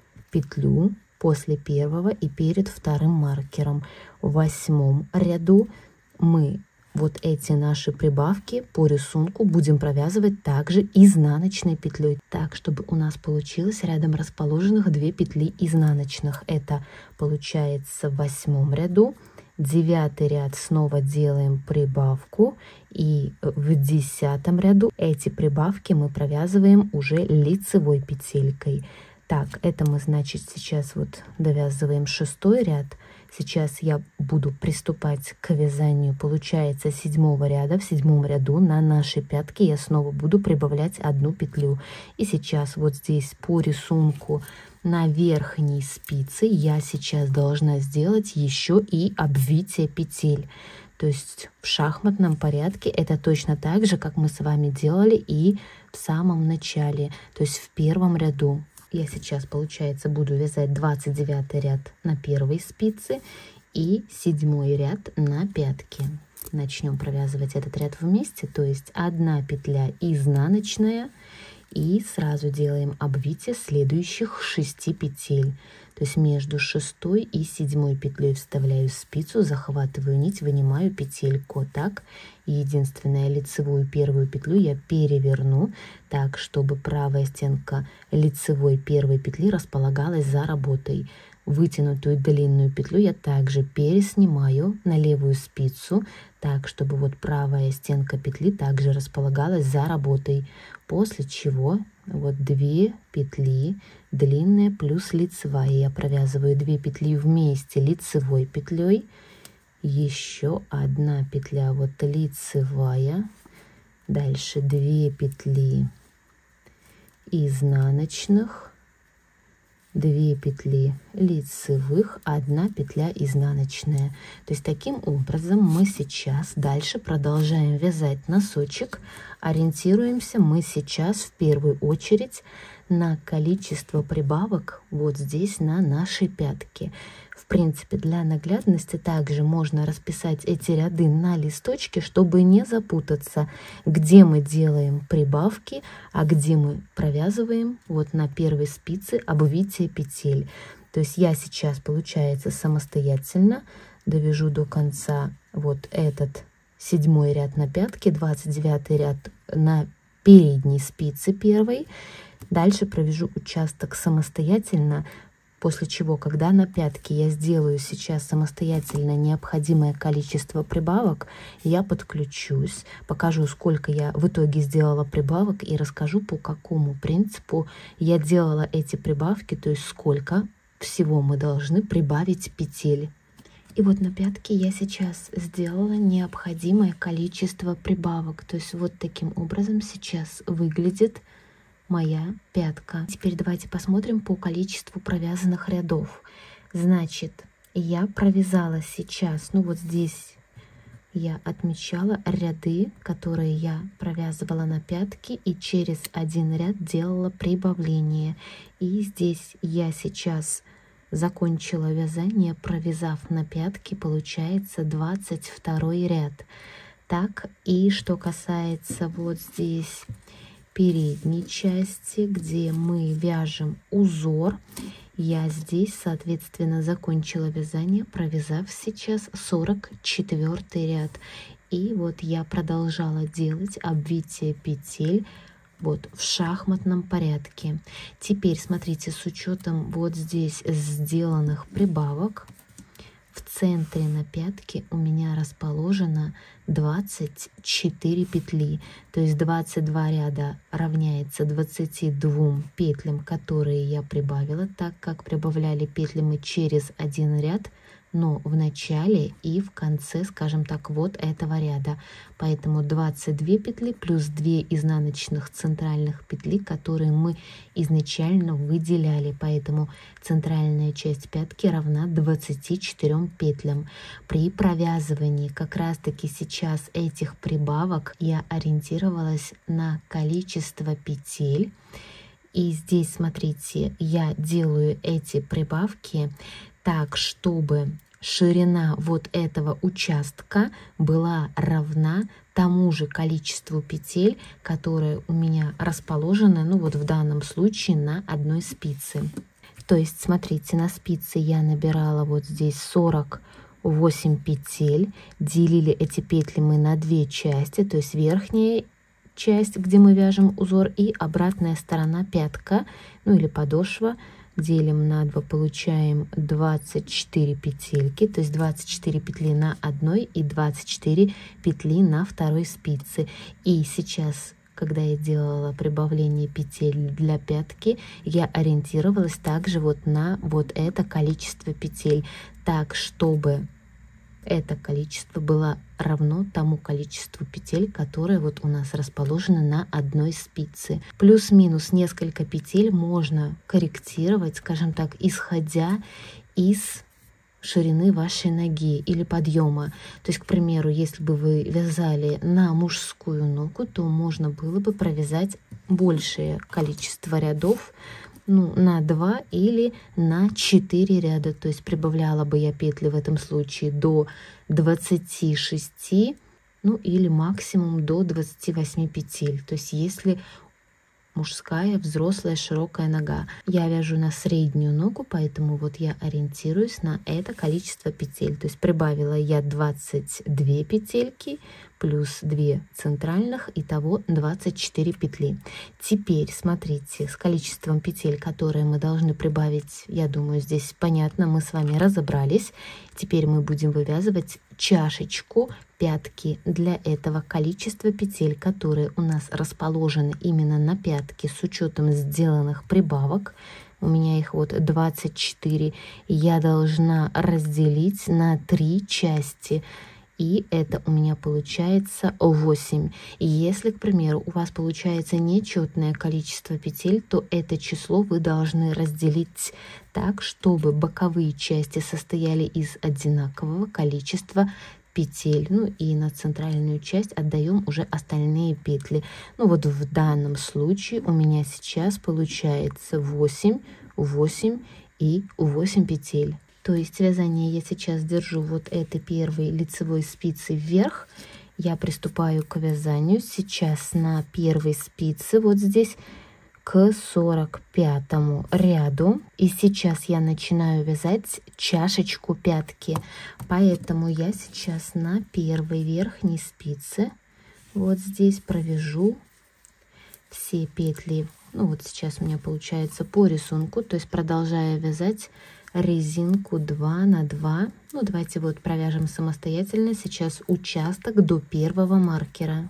петлю после первого и перед вторым маркером. В восьмом ряду мы вот эти наши прибавки по рисунку будем провязывать также изнаночной петлей, так чтобы у нас получилось рядом расположенных две петли изнаночных. Это получается в восьмом ряду. Девятый ряд снова делаем прибавку, и в десятом ряду эти прибавки мы провязываем уже лицевой петелькой. Так, это мы, значит, сейчас вот довязываем шестой ряд. Сейчас я буду приступать к вязанию, получается, седьмого ряда. В седьмом ряду на нашей пятке я снова буду прибавлять одну петлю. И сейчас вот здесь по рисунку на верхней спице я сейчас должна сделать еще и обвитие петель. То есть в шахматном порядке это точно так же, как мы с вами делали и в самом начале, то есть в первом ряду. Я сейчас, получается, буду вязать двадцать девятый ряд на первой спице и седьмой ряд на пятке. Начнем провязывать этот ряд вместе, то есть одна петля изнаночная, и сразу делаем обвитие следующих шести петель. То есть между шестой и седьмой петлей вставляю спицу, захватываю нить, вынимаю петельку. Так, единственное, лицевую первую петлю я переверну так, чтобы правая стенка лицевой первой петли располагалась за работой. Вытянутую длинную петлю я также переснимаю на левую спицу, так, чтобы вот правая стенка петли также располагалась за работой. После чего вот две петли длинная плюс лицевая. Я провязываю две петли вместе лицевой петлей. Еще одна петля вот лицевая. Дальше две петли изнаночных, две петли лицевых, одна петля изнаночная. То есть таким образом мы сейчас дальше продолжаем вязать носочек. Ориентируемся мы сейчас в первую очередь на количество прибавок вот здесь на нашей пятке. В принципе, для наглядности также можно расписать эти ряды на листочке, чтобы не запутаться, где мы делаем прибавки, а где мы провязываем вот на первой спице обвитие петель. То есть я сейчас, получается, самостоятельно довяжу до конца вот этот седьмой ряд на пятке, двадцать девятый ряд на передней спице первой. Дальше провяжу участок самостоятельно, после чего, когда на пятке я сделаю сейчас самостоятельно необходимое количество прибавок, я подключусь, покажу, сколько я в итоге сделала прибавок и расскажу, по какому принципу я делала эти прибавки, то есть сколько всего мы должны прибавить петель. И вот на пятке я сейчас сделала необходимое количество прибавок, то есть вот таким образом сейчас выглядит моя пятка. Теперь давайте посмотрим по количеству провязанных рядов. Значит, я провязала сейчас, ну вот здесь я отмечала ряды, которые я провязывала на пятке, и через один ряд делала прибавление. И здесь я сейчас закончила вязание, провязав на пятке, получается двадцать второй ряд. Так, и что касается вот здесь передней части, где мы вяжем узор, я здесь, соответственно, закончила вязание, провязав сейчас сорок четвёртый ряд. И вот я продолжала делать обвитие петель вот в шахматном порядке. Теперь смотрите, с учетом вот здесь сделанных прибавок, в центре на пятке у меня расположено двадцать четыре петли, то есть двадцать два ряда равняется двадцати двум петлям, которые я прибавила, так как прибавляли петли мы через один ряд, но в начале и в конце, скажем так, вот этого ряда. Поэтому двадцать две петли плюс две изнаночных центральных петли, которые мы изначально выделяли. Поэтому центральная часть пятки равна двадцати четырем петлям. При провязывании как раз таки сейчас этих прибавок я ориентировалась на количество петель. И здесь, смотрите, я делаю эти прибавки так, чтобы ширина вот этого участка была равна тому же количеству петель, которые у меня расположены, ну вот в данном случае на одной спице. То есть, смотрите, на спице я набирала вот здесь сорок восемь петель, делили эти петли мы на две части, то есть верхняя часть, где мы вяжем узор, и обратная сторона пятка, ну или подошва, делим на два, получаем двадцать четыре петельки, то есть двадцать четыре петли на одной и двадцать четыре петли на второй спице. И сейчас, когда я делала прибавление петель для пятки, я ориентировалась также вот на вот это количество петель, так чтобы это количество было равно тому количеству петель, которые вот у нас расположены на одной спице. Плюс-минус несколько петель можно корректировать, скажем так, исходя из ширины вашей ноги или подъема. То есть, к примеру, если бы вы вязали на мужскую ногу, то можно было бы провязать большее количество рядов, ну, на два или на четыре ряда. То есть прибавляла бы я петли в этом случае до двадцати шести, ну или максимум до двадцати восьми петель. То есть если мужская, взрослая, широкая нога. Я вяжу на среднюю ногу, поэтому вот я ориентируюсь на это количество петель. То есть прибавила я двадцать две петельки плюс две центральных, итого двадцать четыре петли. Теперь смотрите, с количеством петель, которые мы должны прибавить, я думаю, здесь понятно, мы с вами разобрались. Теперь мы будем вывязывать чашечку пятки. Для этого количество петель, которые у нас расположены именно на пятке с учетом сделанных прибавок, у меня их вот двадцать четыре, я должна разделить на три части. и это у меня получается восемь. И если, к примеру, у вас получается нечетное количество петель, то это число вы должны разделить так, чтобы боковые части состояли из одинакового количества петель. Ну и на центральную часть отдаем уже остальные петли. Ну вот в данном случае у меня сейчас получается восемь, восемь и восемь петель. То есть вязание я сейчас держу вот этой первой лицевой спицей вверх. Я приступаю к вязанию сейчас на первой спице вот здесь к сорок пятому ряду. И сейчас я начинаю вязать чашечку пятки. Поэтому я сейчас на первой верхней спице вот здесь провяжу все петли. Ну вот сейчас у меня получается по рисунку, то есть продолжая вязать резинку два на два. Ну давайте вот провяжем самостоятельно сейчас участок до первого маркера.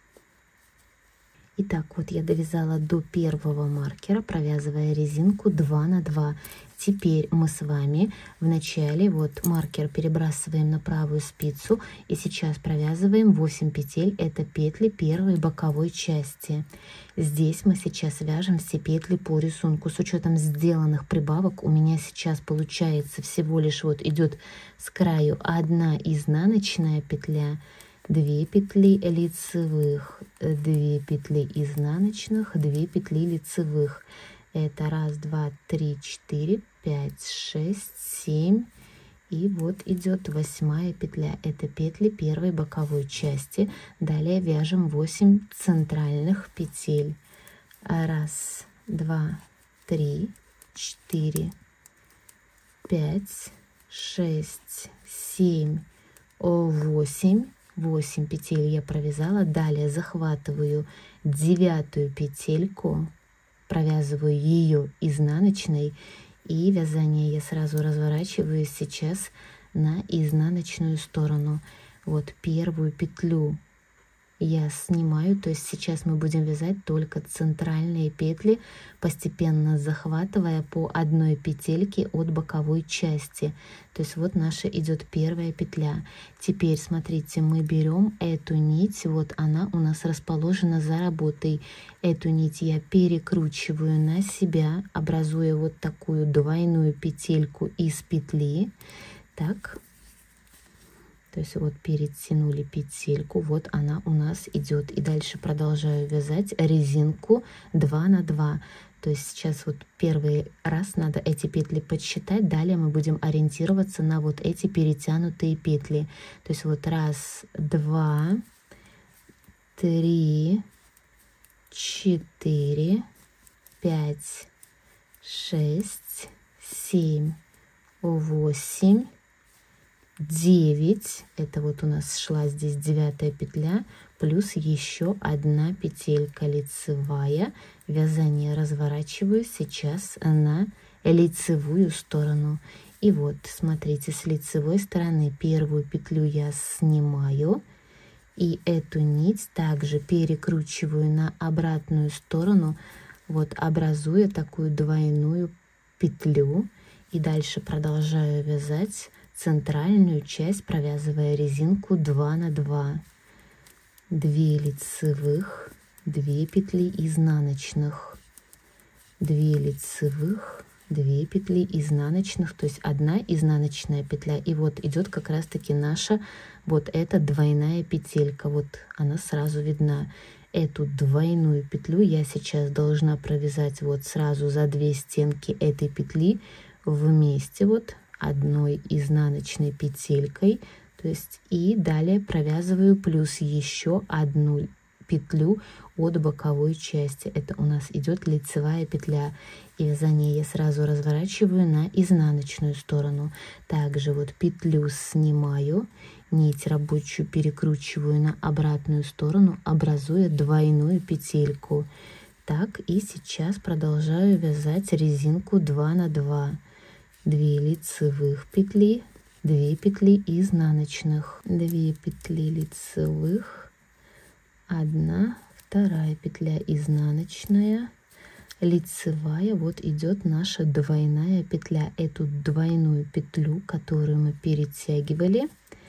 Итак, вот я довязала до первого маркера, провязывая резинку два на два. Теперь мы с вами в начале вот маркер перебрасываем на правую спицу и сейчас провязываем восемь петель. Это петли первой боковой части. Здесь мы сейчас вяжем все петли по рисунку. С учетом сделанных прибавок у меня сейчас получается всего лишь вот идет с краю одна изнаночная петля, две петли лицевых, две петли изнаночных, две петли лицевых. Это раз, два, три, четыре, пять, шесть, семь. И вот идет восьмая петля. Это петли первой боковой части. Далее вяжем восемь центральных петель. Раз, два, три, четыре, пять, шесть, семь, восемь. восемь петель я провязала. Далее захватываю девятую петельку, провязываю ее изнаночной, и вязание я сразу разворачиваю сейчас на изнаночную сторону. Вот первую петлю я снимаю, то есть сейчас мы будем вязать только центральные петли, постепенно захватывая по одной петельке от боковой части. То есть вот наша идет первая петля. Теперь смотрите, мы берем эту нить, вот она у нас расположена за работой. Эту нить я перекручиваю на себя, образуя вот такую двойную петельку из петли. Так. То есть вот перетянули петельку, вот она у нас идет. И дальше продолжаю вязать резинку два на два. То есть сейчас вот первый раз надо эти петли подсчитать, далее мы будем ориентироваться на вот эти перетянутые петли. То есть вот раз, два, три, четыре, пять, шесть, семь, восемь, девять. Это вот у нас шла здесь девятая петля, плюс еще одна петелька лицевая. Вязание разворачиваю сейчас на лицевую сторону. И вот смотрите, с лицевой стороны первую петлю я снимаю, и эту нить также перекручиваю на обратную сторону, вот образуя такую двойную петлю. И дальше продолжаю вязать центральную часть, провязывая резинку два на два. две лицевых, две петли изнаночных, две лицевых, две петли изнаночных, то есть одна изнаночная петля. И вот идет как раз таки наша вот эта двойная петелька, вот она сразу видна. Эту двойную петлю я сейчас должна провязать вот сразу за две стенки этой петли вместе вот одной изнаночной петелькой, то есть и далее провязываю плюс еще одну петлю от боковой части. Это у нас идет лицевая петля, и вязание я сразу разворачиваю на изнаночную сторону. Также вот петлю снимаю, нить рабочую перекручиваю на обратную сторону, образуя двойную петельку. Так, и сейчас продолжаю вязать резинку два на два. две лицевых петли, две петли изнаночных, две петли лицевых, одна, вторая петля изнаночная, лицевая. Вот идет наша двойная петля. Эту двойную петлю, которую мы перетягивали,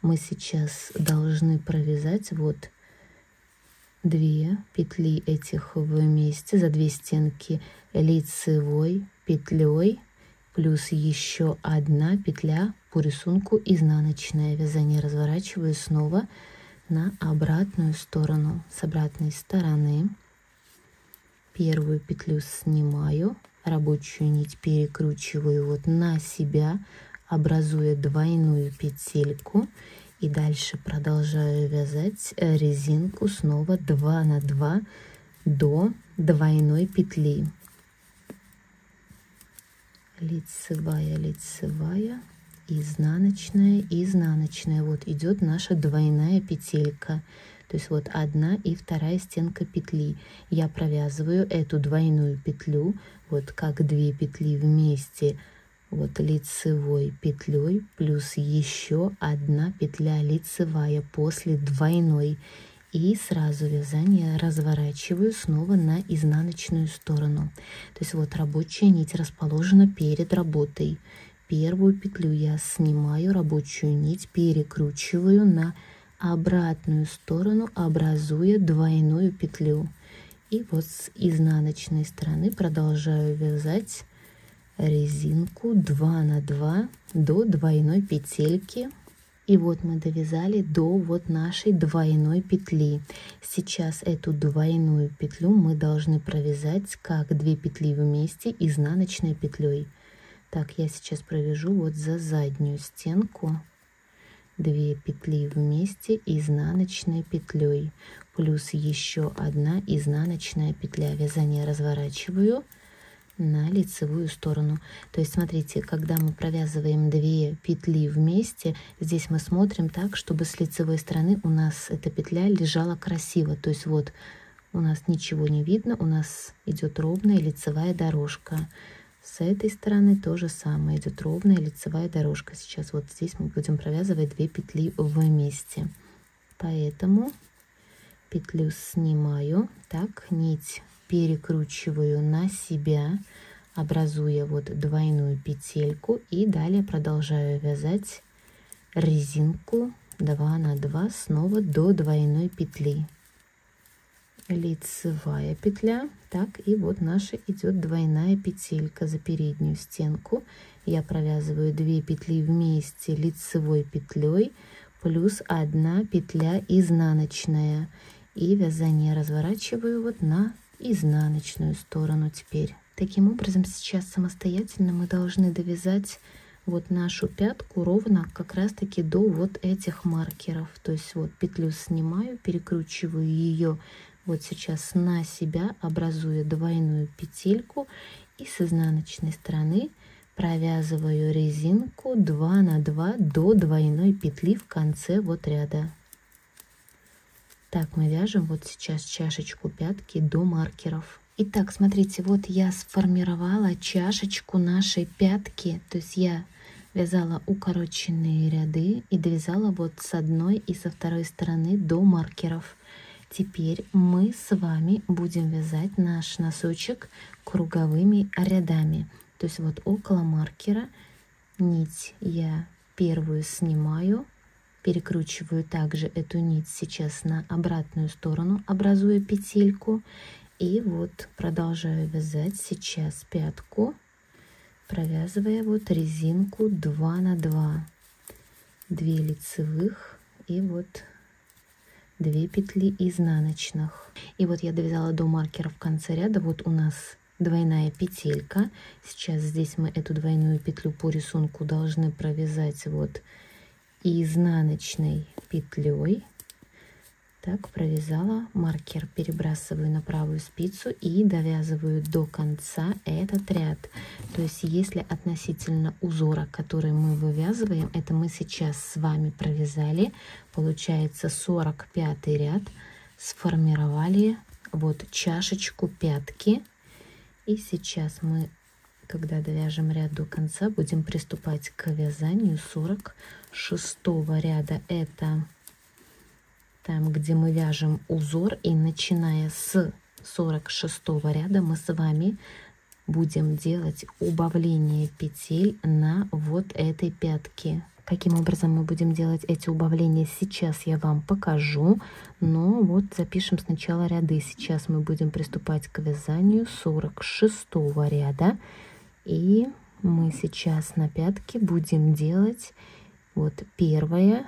мы сейчас должны провязать вот две петли этих вместе за две стенки лицевой петлей плюс еще одна петля по рисунку изнаночное вязание. Разворачиваю снова на обратную сторону. С обратной стороны первую петлю снимаю, рабочую нить перекручиваю вот на себя, образуя двойную петельку. И дальше продолжаю вязать резинку снова два на два до двойной петли. Лицевая, лицевая, изнаночная, изнаночная. Вот идет наша двойная петелька. То есть вот одна и вторая стенка петли. Я провязываю эту двойную петлю, вот как две петли вместе, вот лицевой петлей плюс еще одна петля лицевая после двойной. И сразу вязание разворачиваю снова на изнаночную сторону. То есть вот рабочая нить расположена перед работой. Первую петлю я снимаю, рабочую нить перекручиваю на обратную сторону, образуя двойную петлю. И вот с изнаночной стороны продолжаю вязать резинку два на два до двойной петельки. И вот мы довязали до вот нашей двойной петли. Сейчас эту двойную петлю мы должны провязать как две петли вместе изнаночной петлей. Так, я сейчас провяжу вот за заднюю стенку две петли вместе изнаночной петлей плюс еще одна изнаночная петля. Вязание разворачиваю на лицевую сторону. То есть смотрите, когда мы провязываем две петли вместе, здесь мы смотрим так, чтобы с лицевой стороны у нас эта петля лежала красиво. То есть вот у нас ничего не видно, у нас идет ровная лицевая дорожка. С этой стороны то же самое, идет ровная лицевая дорожка. Сейчас вот здесь мы будем провязывать две петли вместе. Поэтому петлю снимаю, так, нить перекручиваю на себя, образуя вот двойную петельку, и далее продолжаю вязать резинку два на два снова до двойной петли. Лицевая петля, так, и вот наша идет двойная петелька за переднюю стенку. Я провязываю две петли вместе лицевой петлей плюс одна петля изнаночная, и вязание разворачиваю вот на изнаночную сторону. Теперь таким образом сейчас самостоятельно мы должны довязать вот нашу пятку ровно как раз таки до вот этих маркеров. То есть вот петлю снимаю, перекручиваю ее вот сейчас на себя, образуя двойную петельку, и с изнаночной стороны провязываю резинку два на два до двойной петли в конце вот ряда. Так мы вяжем вот сейчас чашечку пятки до маркеров. Итак, смотрите, вот я сформировала чашечку нашей пятки. То есть я вязала укороченные ряды и довязала вот с одной и со второй стороны до маркеров. Теперь мы с вами будем вязать наш носочек круговыми рядами. То есть вот около маркера нить я первую снимаю, перекручиваю также эту нить сейчас на обратную сторону, образуя петельку. И вот продолжаю вязать сейчас пятку, провязывая вот резинку два на два. две лицевых и вот две петли изнаночных. И вот я довязала до маркера в конце ряда. Вот у нас двойная петелька. Сейчас здесь мы эту двойную петлю по рисунку должны провязать вот изнаночной петлей. Так, провязала маркер, перебрасываю на правую спицу и довязываю до конца этот ряд. То есть если относительно узора, который мы вывязываем, это мы сейчас с вами провязали, получается сорок пятый ряд, сформировали вот чашечку пятки. И сейчас мы, когда довяжем ряд до конца, будем приступать к вязанию сорок шестого ряда. Это там, где мы вяжем узор, и начиная с сорок шестого ряда мы с вами будем делать убавление петель на вот этой пятке. Каким образом мы будем делать эти убавления, сейчас я вам покажу. Но вот запишем сначала ряды. Сейчас мы будем приступать к вязанию сорок шестого ряда. И мы сейчас на пятке будем делать вот первое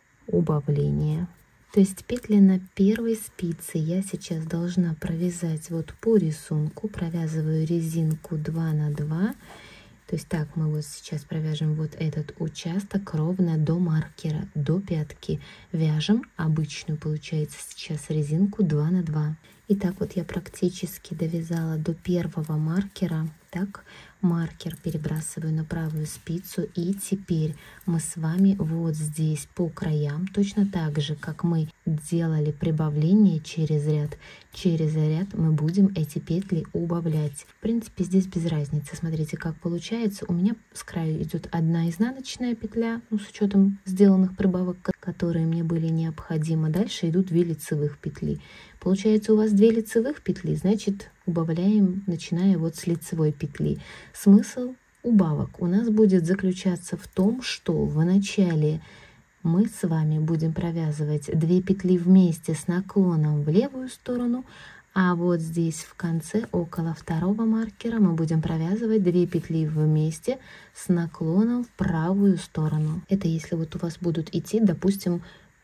убавление. То есть петли на первой спице я сейчас должна провязать вот по рисунку. Провязываю резинку два на два. То есть так мы вот сейчас провяжем вот этот участок ровно до маркера, до пятки. Вяжем обычную, получается, сейчас резинку два на два. И так вот я практически довязала до первого маркера. Так, маркер перебрасываю на правую спицу. И теперь мы с вами вот здесь по краям, точно так же, как мы делали прибавление через ряд, через ряд мы будем эти петли убавлять. В принципе, здесь без разницы. Смотрите, как получается. У меня с краю идет одна изнаночная петля, ну, с учетом сделанных прибавок, которые мне были необходимы. Дальше идут две лицевых петли. Получается, у вас две лицевых петли, значит, убавляем, начиная вот с лицевой петли. Смысл убавок у нас будет заключаться в том, что в начале мы с вами будем провязывать две петли вместе с наклоном в левую сторону, а вот здесь в конце, около второго маркера, мы будем провязывать две петли вместе с наклоном в правую сторону. Это если вот у вас будут идти, допустим,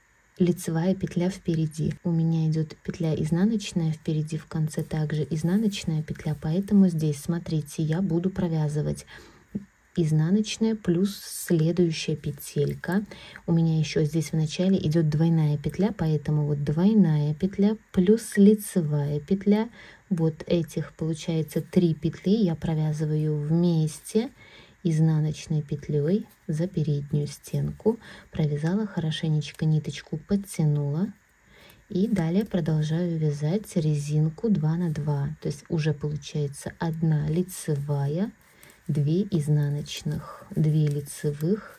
лицевая петля впереди. У меня идет петля изнаночная впереди, в конце также изнаночная петля, поэтому здесь, смотрите, я буду провязывать изнаночная плюс следующая петелька. У меня еще здесь в начале идет двойная петля, поэтому вот двойная петля плюс лицевая петля. Вот этих получается три петли я провязываю вместе изнаночной петлей за переднюю стенку, провязала хорошенечко ниточку, подтянула и далее продолжаю вязать резинку два на два. То есть уже получается одна лицевая, две изнаночных, две лицевых,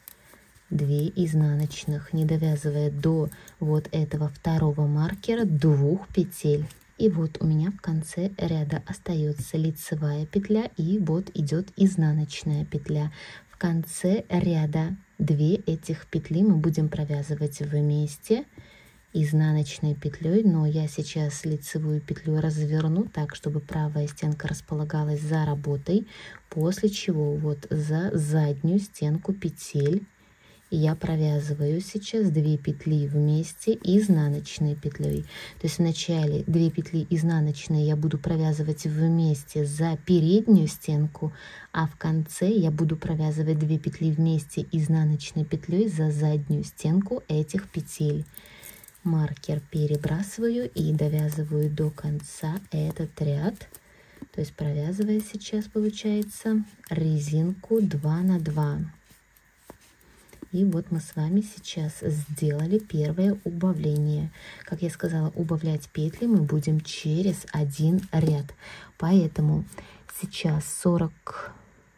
две изнаночных, не довязывая до вот этого второго маркера двух петель. И вот у меня в конце ряда остается лицевая петля, и вот идет изнаночная петля. В конце ряда две этих петли мы будем провязывать вместе изнаночной петлей, но я сейчас лицевую петлю разверну так, чтобы правая стенка располагалась за работой, после чего вот за заднюю стенку петель я провязываю сейчас две петли вместе изнаночной петлей. То есть в начале две петли изнаночные я буду провязывать вместе за переднюю стенку, а в конце я буду провязывать две петли вместе изнаночной петлей за заднюю стенку этих петель. Маркер перебрасываю и довязываю до конца этот ряд. То есть провязывая сейчас, получается, резинку два на два. И вот мы с вами сейчас сделали первое убавление. Как я сказала, убавлять петли мы будем через один ряд. Поэтому сейчас сорок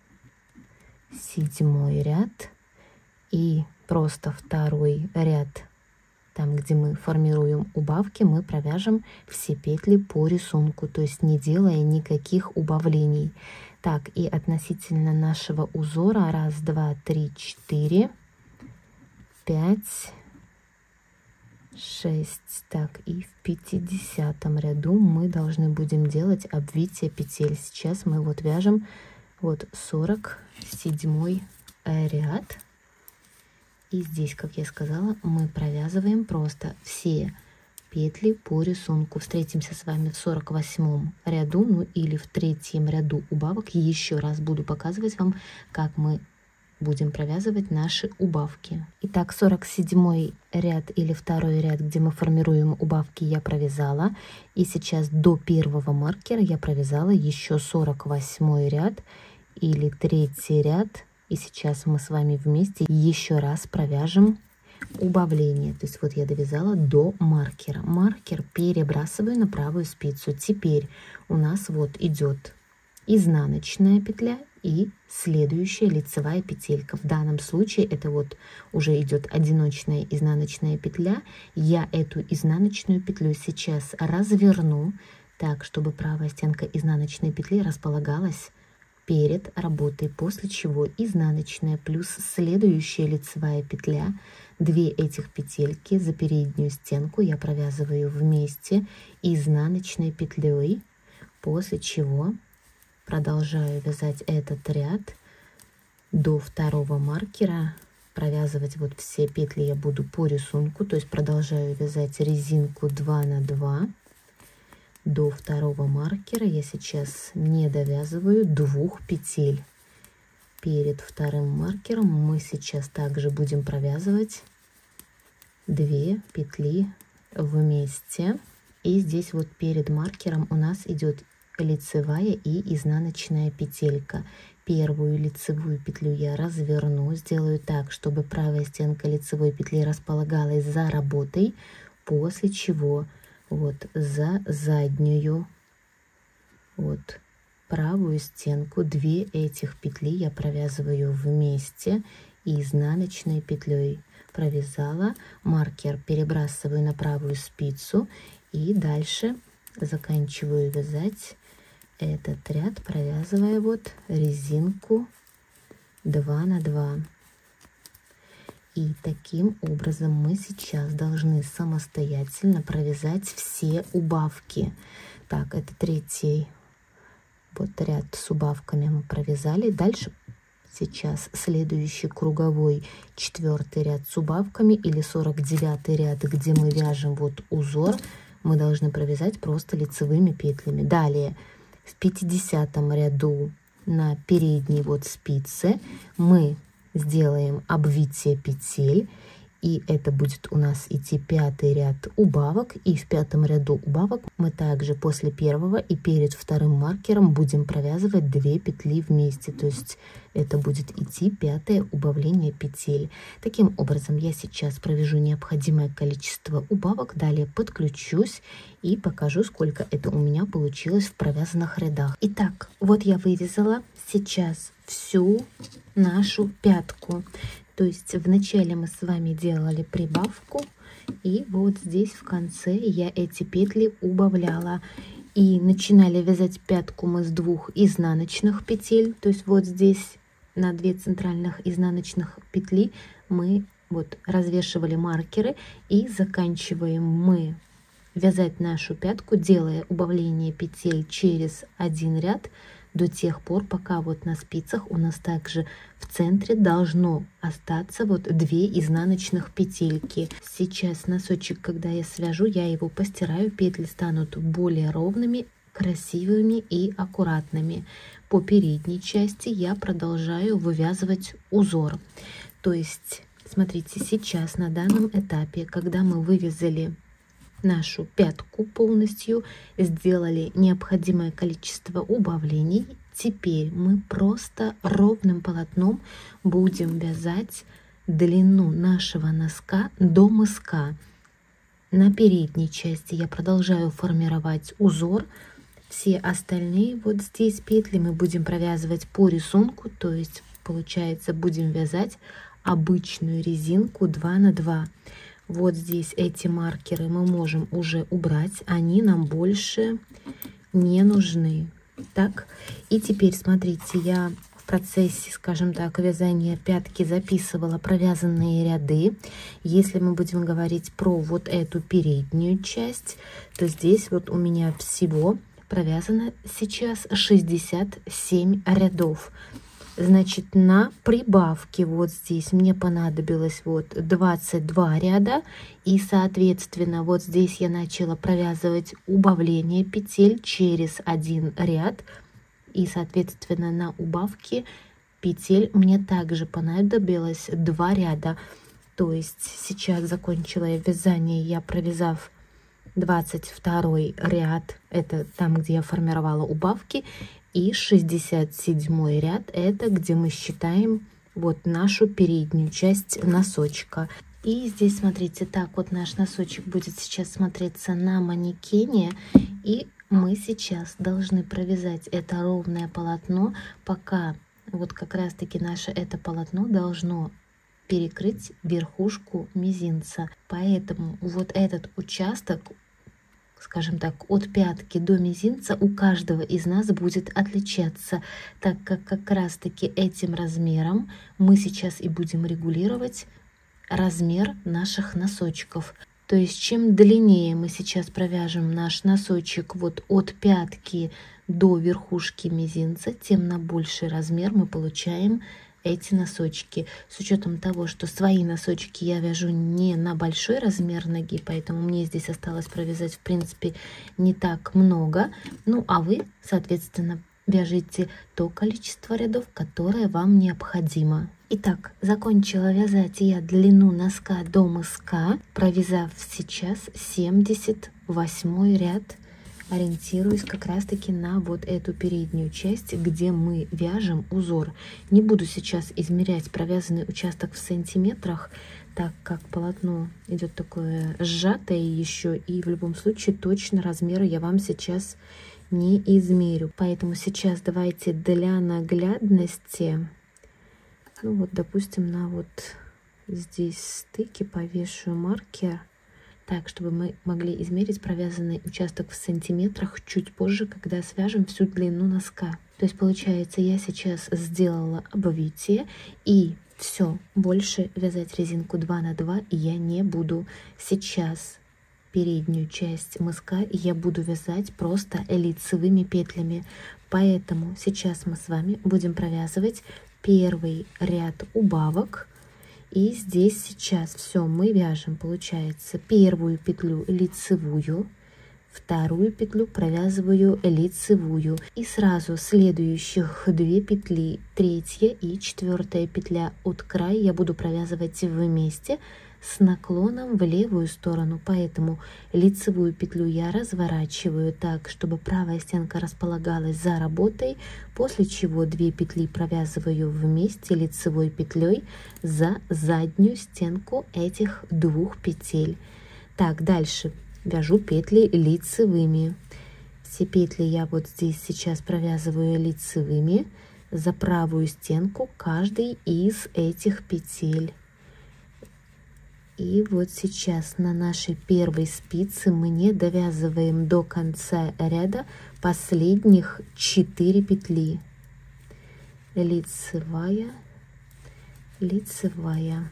седьмой ряд и просто второй ряд, там, где мы формируем убавки, мы провяжем все петли по рисунку, то есть не делая никаких убавлений. Так, и относительно нашего узора раз, два, три, четыре, пять, шесть. Так, и в пятидесятом ряду мы должны будем делать обвитие петель. Сейчас мы вот вяжем вот сорок седьмой ряд. И здесь, как я сказала, мы провязываем просто все петли по рисунку. Встретимся с вами в сорок восьмом ряду, ну или в третьем ряду убавок. Еще раз буду показывать вам, как мы будем провязывать наши убавки. Итак, сорок седьмой ряд или второй ряд, где мы формируем убавки, я провязала. И сейчас до первого маркера я провязала еще сорок восьмой ряд или третий ряд. И сейчас мы с вами вместе еще раз провяжем убавление. То есть вот я довязала до маркера. Маркер перебрасываю на правую спицу. Теперь у нас вот идет изнаночная петля и следующая лицевая петелька. В данном случае это вот уже идет одиночная изнаночная петля. Я эту изнаночную петлю сейчас разверну так, чтобы правая стенка изнаночной петли располагалась перед работой, после чего изнаночная плюс следующая лицевая петля, две этих петельки за переднюю стенку я провязываю вместе изнаночной петлей, после чего продолжаю вязать этот ряд до второго маркера. Провязывать вот все петли я буду по рисунку, то есть продолжаю вязать резинку два на два до второго маркера. Я сейчас не довязываю двух петель. Перед вторым маркером мы сейчас также будем провязывать две петли вместе. И здесь вот перед маркером у нас идет лицевая и изнаночная петелька. Первую лицевую петлю я разверну, сделаю так, чтобы правая стенка лицевой петли располагалась за работой, после чего вот за заднюю вот правую стенку две этих петли я провязываю вместе и изнаночной петлей. Провязала, маркер перебрасываю на правую спицу и дальше заканчиваю вязать этот ряд, провязывая вот резинку два на два. И таким образом мы сейчас должны самостоятельно провязать все убавки. Так, это третий вот ряд с убавками мы провязали. Дальше сейчас следующий круговой четвертый ряд с убавками или сорок девятый ряд, где мы вяжем вот узор, мы должны провязать просто лицевыми петлями. Далее в пятидесятом ряду на передней вот спице мы сделаем обвитие петель, и это будет у нас идти пятый ряд убавок. И в пятом ряду убавок мы также после первого и перед вторым маркером будем провязывать две петли вместе, то есть это будет идти пятое убавление петель. Таким образом я сейчас провяжу необходимое количество убавок, далее подключусь и покажу, сколько это у меня получилось в провязанных рядах. Итак, вот я вывязала сейчас всю нашу пятку. То есть вначале мы с вами делали прибавку, и вот здесь в конце я эти петли убавляла. И начинали вязать пятку мы с двух изнаночных петель, то есть вот здесь на две центральных изнаночных петли мы вот развешивали маркеры, и заканчиваем мы вязать нашу пятку, делая убавление петель через один ряд до тех пор, пока вот на спицах у нас также в центре должно остаться вот две изнаночных петельки. Сейчас носочек, когда я свяжу, я его постираю, петли станут более ровными, красивыми и аккуратными. По передней части я продолжаю вывязывать узор. То есть, смотрите, сейчас на данном этапе, когда мы вывязали нашу пятку полностью, сделали необходимое количество убавлений, теперь мы просто ровным полотном будем вязать длину нашего носка до мыска. На передней части я продолжаю формировать узор. Все остальные вот здесь петли мы будем провязывать по рисунку, то есть получается будем вязать обычную резинку два на два. Вот здесь эти маркеры мы можем уже убрать, они нам больше не нужны. Так, и теперь смотрите, я в процессе, скажем так, вязания пятки записывала провязанные ряды. Если мы будем говорить про вот эту переднюю часть, то здесь вот у меня всего провязано сейчас шестьдесят семь рядов. Значит, на прибавке вот здесь мне понадобилось вот двадцать два ряда, и соответственно вот здесь я начала провязывать убавление петель через один ряд, и соответственно на убавке петель мне также понадобилось два ряда. То есть сейчас закончила вязание я, провязав двадцать второй ряд, это там, где я формировала убавки, и шестьдесят седьмой ряд, это где мы считаем вот нашу переднюю часть носочка. И здесь, смотрите, так вот наш носочек будет сейчас смотреться на манекене, и мы сейчас должны провязать это ровное полотно, пока вот как раз таки наше это полотно должно перекрыть верхушку мизинца. Поэтому вот этот участок скажем так, от пятки до мизинца у каждого из нас будет отличаться, так как как раз-таки этим размером мы сейчас и будем регулировать размер наших носочков. То есть чем длиннее мы сейчас провяжем наш носочек вот от пятки до верхушки мизинца, тем на больший размер мы получаем эти носочки. С учетом того, что свои носочки я вяжу не на большой размер ноги, поэтому мне здесь осталось провязать в принципе не так много. Ну а вы, соответственно, вяжите то количество рядов, которое вам необходимо. Итак, закончила вязать я длину носка до мыска, провязав сейчас семьдесят восьмой ряд. Ориентируюсь как раз таки на вот эту переднюю часть, где мы вяжем узор. Не буду сейчас измерять провязанный участок в сантиметрах, так как полотно идет такое сжатое еще, и в любом случае точно размеры я вам сейчас не измерю. Поэтому сейчас давайте для наглядности, ну вот допустим, на вот здесь стыке повешу маркер, так, чтобы мы могли измерить провязанный участок в сантиметрах чуть позже, когда свяжем всю длину носка. То есть получается, я сейчас сделала обвитие, и все, больше вязать резинку два на два я не буду. Сейчас переднюю часть мыска я буду вязать просто лицевыми петлями. Поэтому сейчас мы с вами будем провязывать первый ряд убавок. И здесь сейчас все мы вяжем, получается, первую петлю лицевую, вторую петлю провязываю лицевую, и сразу следующих две петли, третья и четвертая петля от края я буду провязывать вместе с наклоном в левую сторону. Поэтому лицевую петлю я разворачиваю так, чтобы правая стенка располагалась за работой, после чего две петли провязываю вместе лицевой петлей за заднюю стенку этих двух петель. Так, дальше вяжу петли лицевыми. Все петли я вот здесь сейчас провязываю лицевыми за правую стенку каждой из этих петель. И вот сейчас на нашей первой спице мы не довязываем до конца ряда последних четыре петли. Лицевая, лицевая.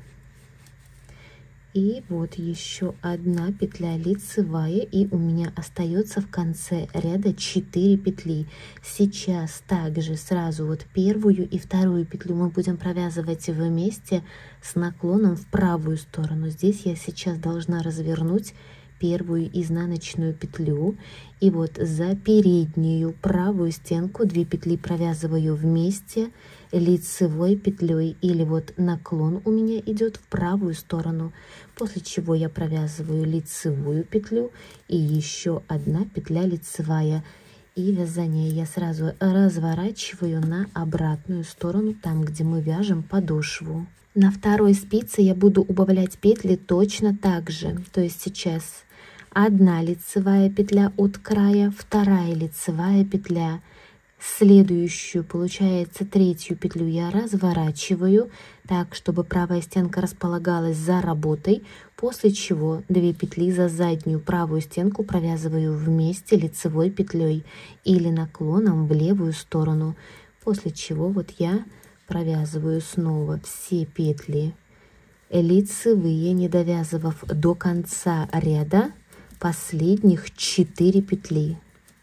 И вот еще одна петля лицевая, и у меня остается в конце ряда четыре петли. Сейчас также сразу вот первую и вторую петлю мы будем провязывать вместе с наклоном в правую сторону. Здесь я сейчас должна развернуть первую изнаночную петлю, и вот за переднюю правую стенку две петли провязываю вместе лицевой петлей, или вот наклон у меня идет в правую сторону, после чего я провязываю лицевую петлю и еще одна петля лицевая, и вязание я сразу разворачиваю на обратную сторону, там где мы вяжем подошву. На второй спице я буду убавлять петли точно так же, то есть сейчас одна лицевая петля от края, вторая лицевая петля. Следующую, получается, третью петлю я разворачиваю так, чтобы правая стенка располагалась за работой, после чего две петли за заднюю правую стенку провязываю вместе лицевой петлей или наклоном в левую сторону, после чего вот я провязываю снова все петли лицевые, не довязывав до конца ряда последних четыре петли.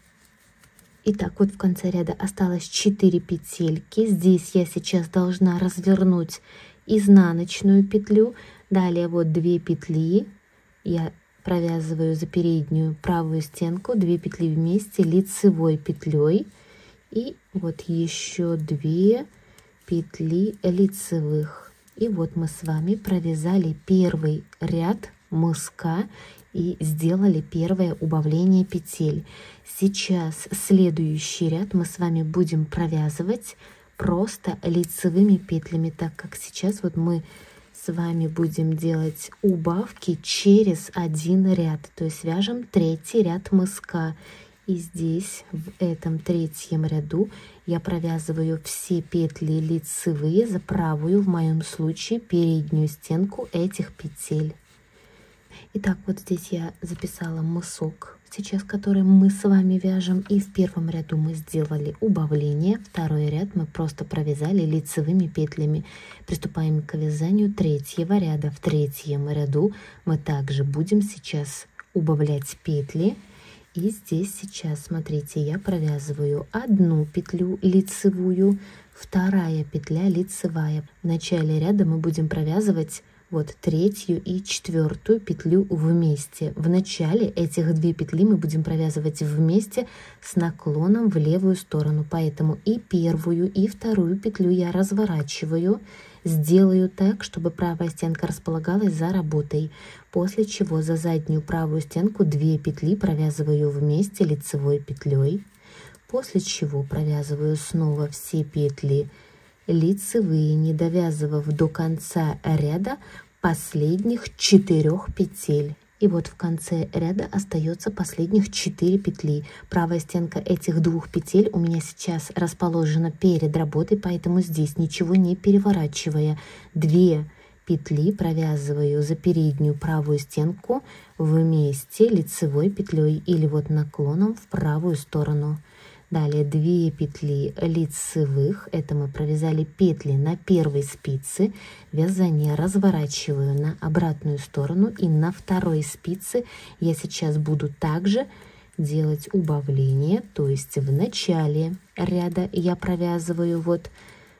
Итак, вот в конце ряда осталось четыре петельки. Здесь я сейчас должна развернуть изнаночную петлю. Далее вот две петли я провязываю за переднюю правую стенку, две петли вместе лицевой петлей, и вот еще две петли лицевых. И вот мы с вами провязали первый ряд мыска и сделали первое убавление петель. Сейчас следующий ряд мы с вами будем провязывать просто лицевыми петлями, так как сейчас вот мы с вами будем делать убавки через один ряд, то есть вяжем третий ряд мыска. И здесь в этом третьем ряду я провязываю все петли лицевые за правую, в моем случае переднюю стенку этих петель. Итак, вот здесь я записала мысок. сейчас который мы с вами вяжем. И в первом ряду мы сделали убавление, второй ряд мы просто провязали лицевыми петлями. Приступаем к вязанию третьего ряда. В третьем ряду мы также будем сейчас убавлять петли. И здесь сейчас, смотрите, я провязываю одну петлю лицевую, вторая петля лицевая. В начале ряда мы будем провязывать вот третью и четвертую петлю вместе. В начале этих две петли мы будем провязывать вместе с наклоном в левую сторону. Поэтому и первую, и вторую петлю я разворачиваю, сделаю так, чтобы правая стенка располагалась за работой. После чего за заднюю правую стенку две петли провязываю вместе лицевой петлей. После чего провязываю снова все петли лицевые, не довязывав до конца ряда последних четырех петель. И вот в конце ряда остается последних четыре петли. Правая стенка этих двух петель у меня сейчас расположена перед работой, поэтому здесь ничего не переворачивая, две петли провязываю за переднюю правую стенку вместе лицевой петлей или вот наклоном в правую сторону. Далее две петли лицевых, это мы провязали петли на первой спице, вязание разворачиваю на обратную сторону, и на второй спице я сейчас буду также делать убавление, то есть в начале ряда я провязываю вот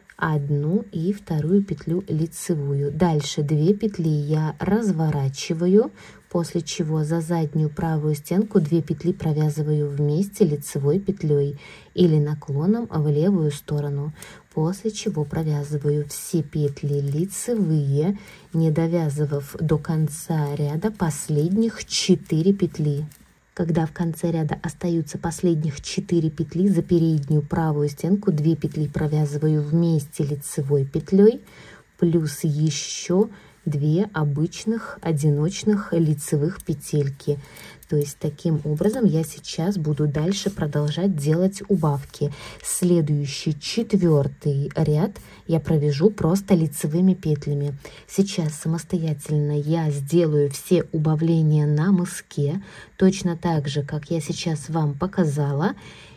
одну и вторую петлю лицевую. Дальше две петли я разворачиваю, после чего за заднюю правую стенку две петли провязываю вместе лицевой петлей или наклоном в левую сторону, после чего провязываю все петли лицевые, не довязывав до конца ряда последних четыре петли. Когда в конце ряда остаются последних четыре петли, за переднюю правую стенку две петли провязываю вместе лицевой петлей, плюс еще две обычных одиночных лицевых петельки. То есть таким образом я сейчас буду дальше продолжать делать убавки. Следующий четвертый ряд я провяжу просто лицевыми петлями. Сейчас самостоятельно я сделаю все убавления на мыске, точно так же, как я сейчас вам показала.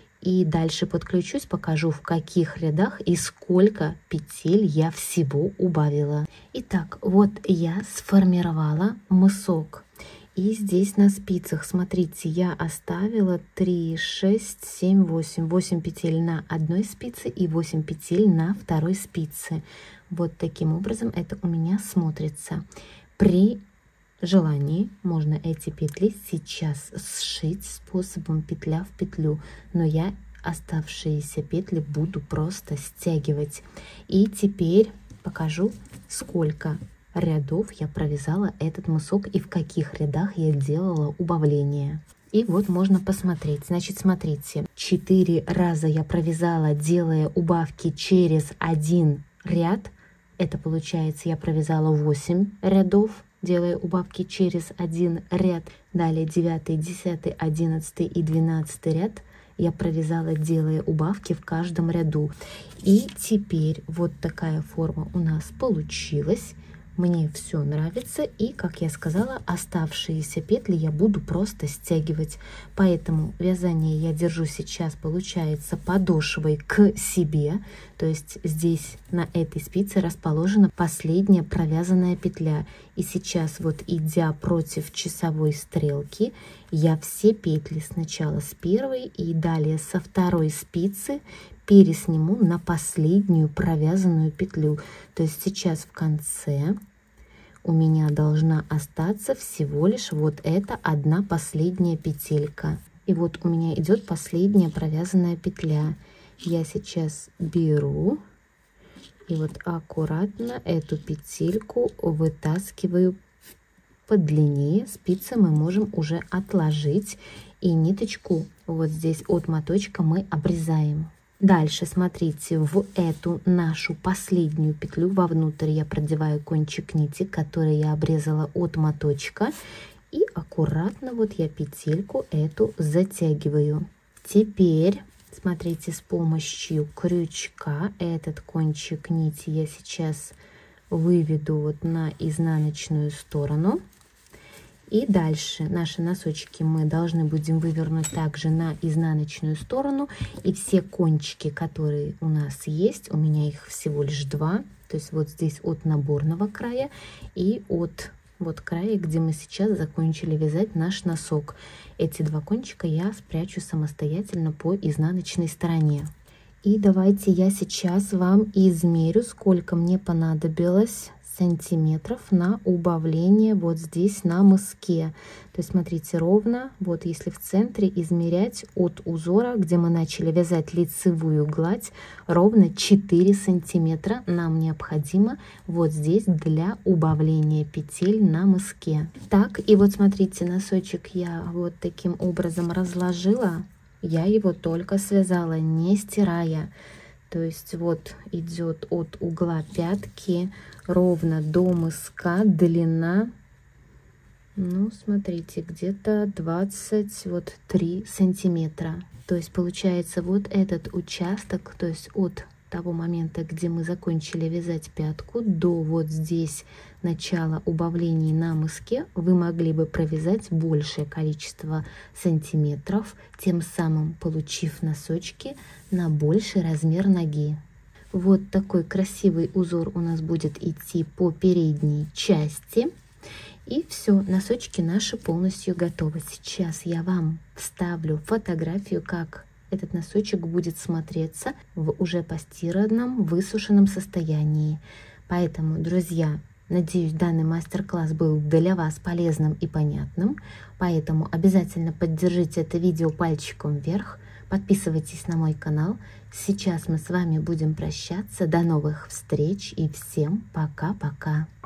И дальше подключусь, покажу, в каких рядах и сколько петель я всего убавила. Итак, вот я сформировала мысок. И здесь на спицах, смотрите, я оставила три, шесть, семь, восемь. восемь петель на одной спице и восемь петель на второй спице. Вот таким образом это у меня смотрится. При желании можно эти петли сейчас сшить способом петля в петлю, но я оставшиеся петли буду просто стягивать. И теперь покажу, сколько рядов я провязала этот мысок и в каких рядах я делала убавление. И вот можно посмотреть. Значит, смотрите, четыре раза я провязала, делая убавки через один ряд. Это получается, я провязала восемь рядов, делая убавки через один ряд. Далее девятый, десятый, одиннадцатый и двенадцатый ряд я провязала, делая убавки в каждом ряду. И теперь вот такая форма у нас получилась. Мне все нравится, и, как я сказала, оставшиеся петли я буду просто стягивать. Поэтому вязание я держу сейчас, получается, подошвой к себе. То есть здесь на этой спице расположена последняя провязанная петля. И сейчас вот, идя против часовой стрелки, я все петли сначала с первой и далее со второй спицы пересниму на последнюю провязанную петлю. То есть сейчас в конце у меня должна остаться всего лишь вот эта одна последняя петелька. И вот у меня идет последняя провязанная петля. Я сейчас беру и вот аккуратно эту петельку вытаскиваю подлиннее. Спицы мы можем уже отложить, и ниточку вот здесь от моточка мы обрезаем. Дальше, смотрите, в эту нашу последнюю петлю вовнутрь я продеваю кончик нити, который я обрезала от моточка, и аккуратно вот я петельку эту затягиваю. Теперь, смотрите, с помощью крючка этот кончик нити я сейчас выведу вот на изнаночную сторону. И дальше наши носочки мы должны будем вывернуть также на изнаночную сторону. И все кончики, которые у нас есть, у меня их всего лишь два. То есть вот здесь от наборного края и от вот края, где мы сейчас закончили вязать наш носок. Эти два кончика я спрячу самостоятельно по изнаночной стороне. И давайте я сейчас вам измерю, сколько мне понадобилось сантиметров на убавление вот здесь на мыске. То есть смотрите, ровно вот если в центре измерять от узора, где мы начали вязать лицевую гладь, ровно четыре сантиметра нам необходимо вот здесь для убавления петель на мыске. Так, и вот смотрите, носочек я вот таким образом разложила. Я его только связала, не стирая. То есть вот идет от угла пятки ровно до мыска длина, ну смотрите, где-то двадцать три сантиметра. То есть получается вот этот участок, то есть от того момента, где мы закончили вязать пятку, до вот здесь начала убавлений на мыске, вы могли бы провязать большее количество сантиметров, тем самым получив носочки на больший размер ноги. Вот такой красивый узор у нас будет идти по передней части. И все, носочки наши полностью готовы. Сейчас я вам вставлю фотографию, как этот носочек будет смотреться в уже постиранном, высушенном состоянии. Поэтому, друзья, надеюсь, данный мастер-класс был для вас полезным и понятным. Поэтому обязательно поддержите это видео пальчиком вверх. Подписывайтесь на мой канал. Сейчас мы с вами будем прощаться. До новых встреч и всем пока-пока.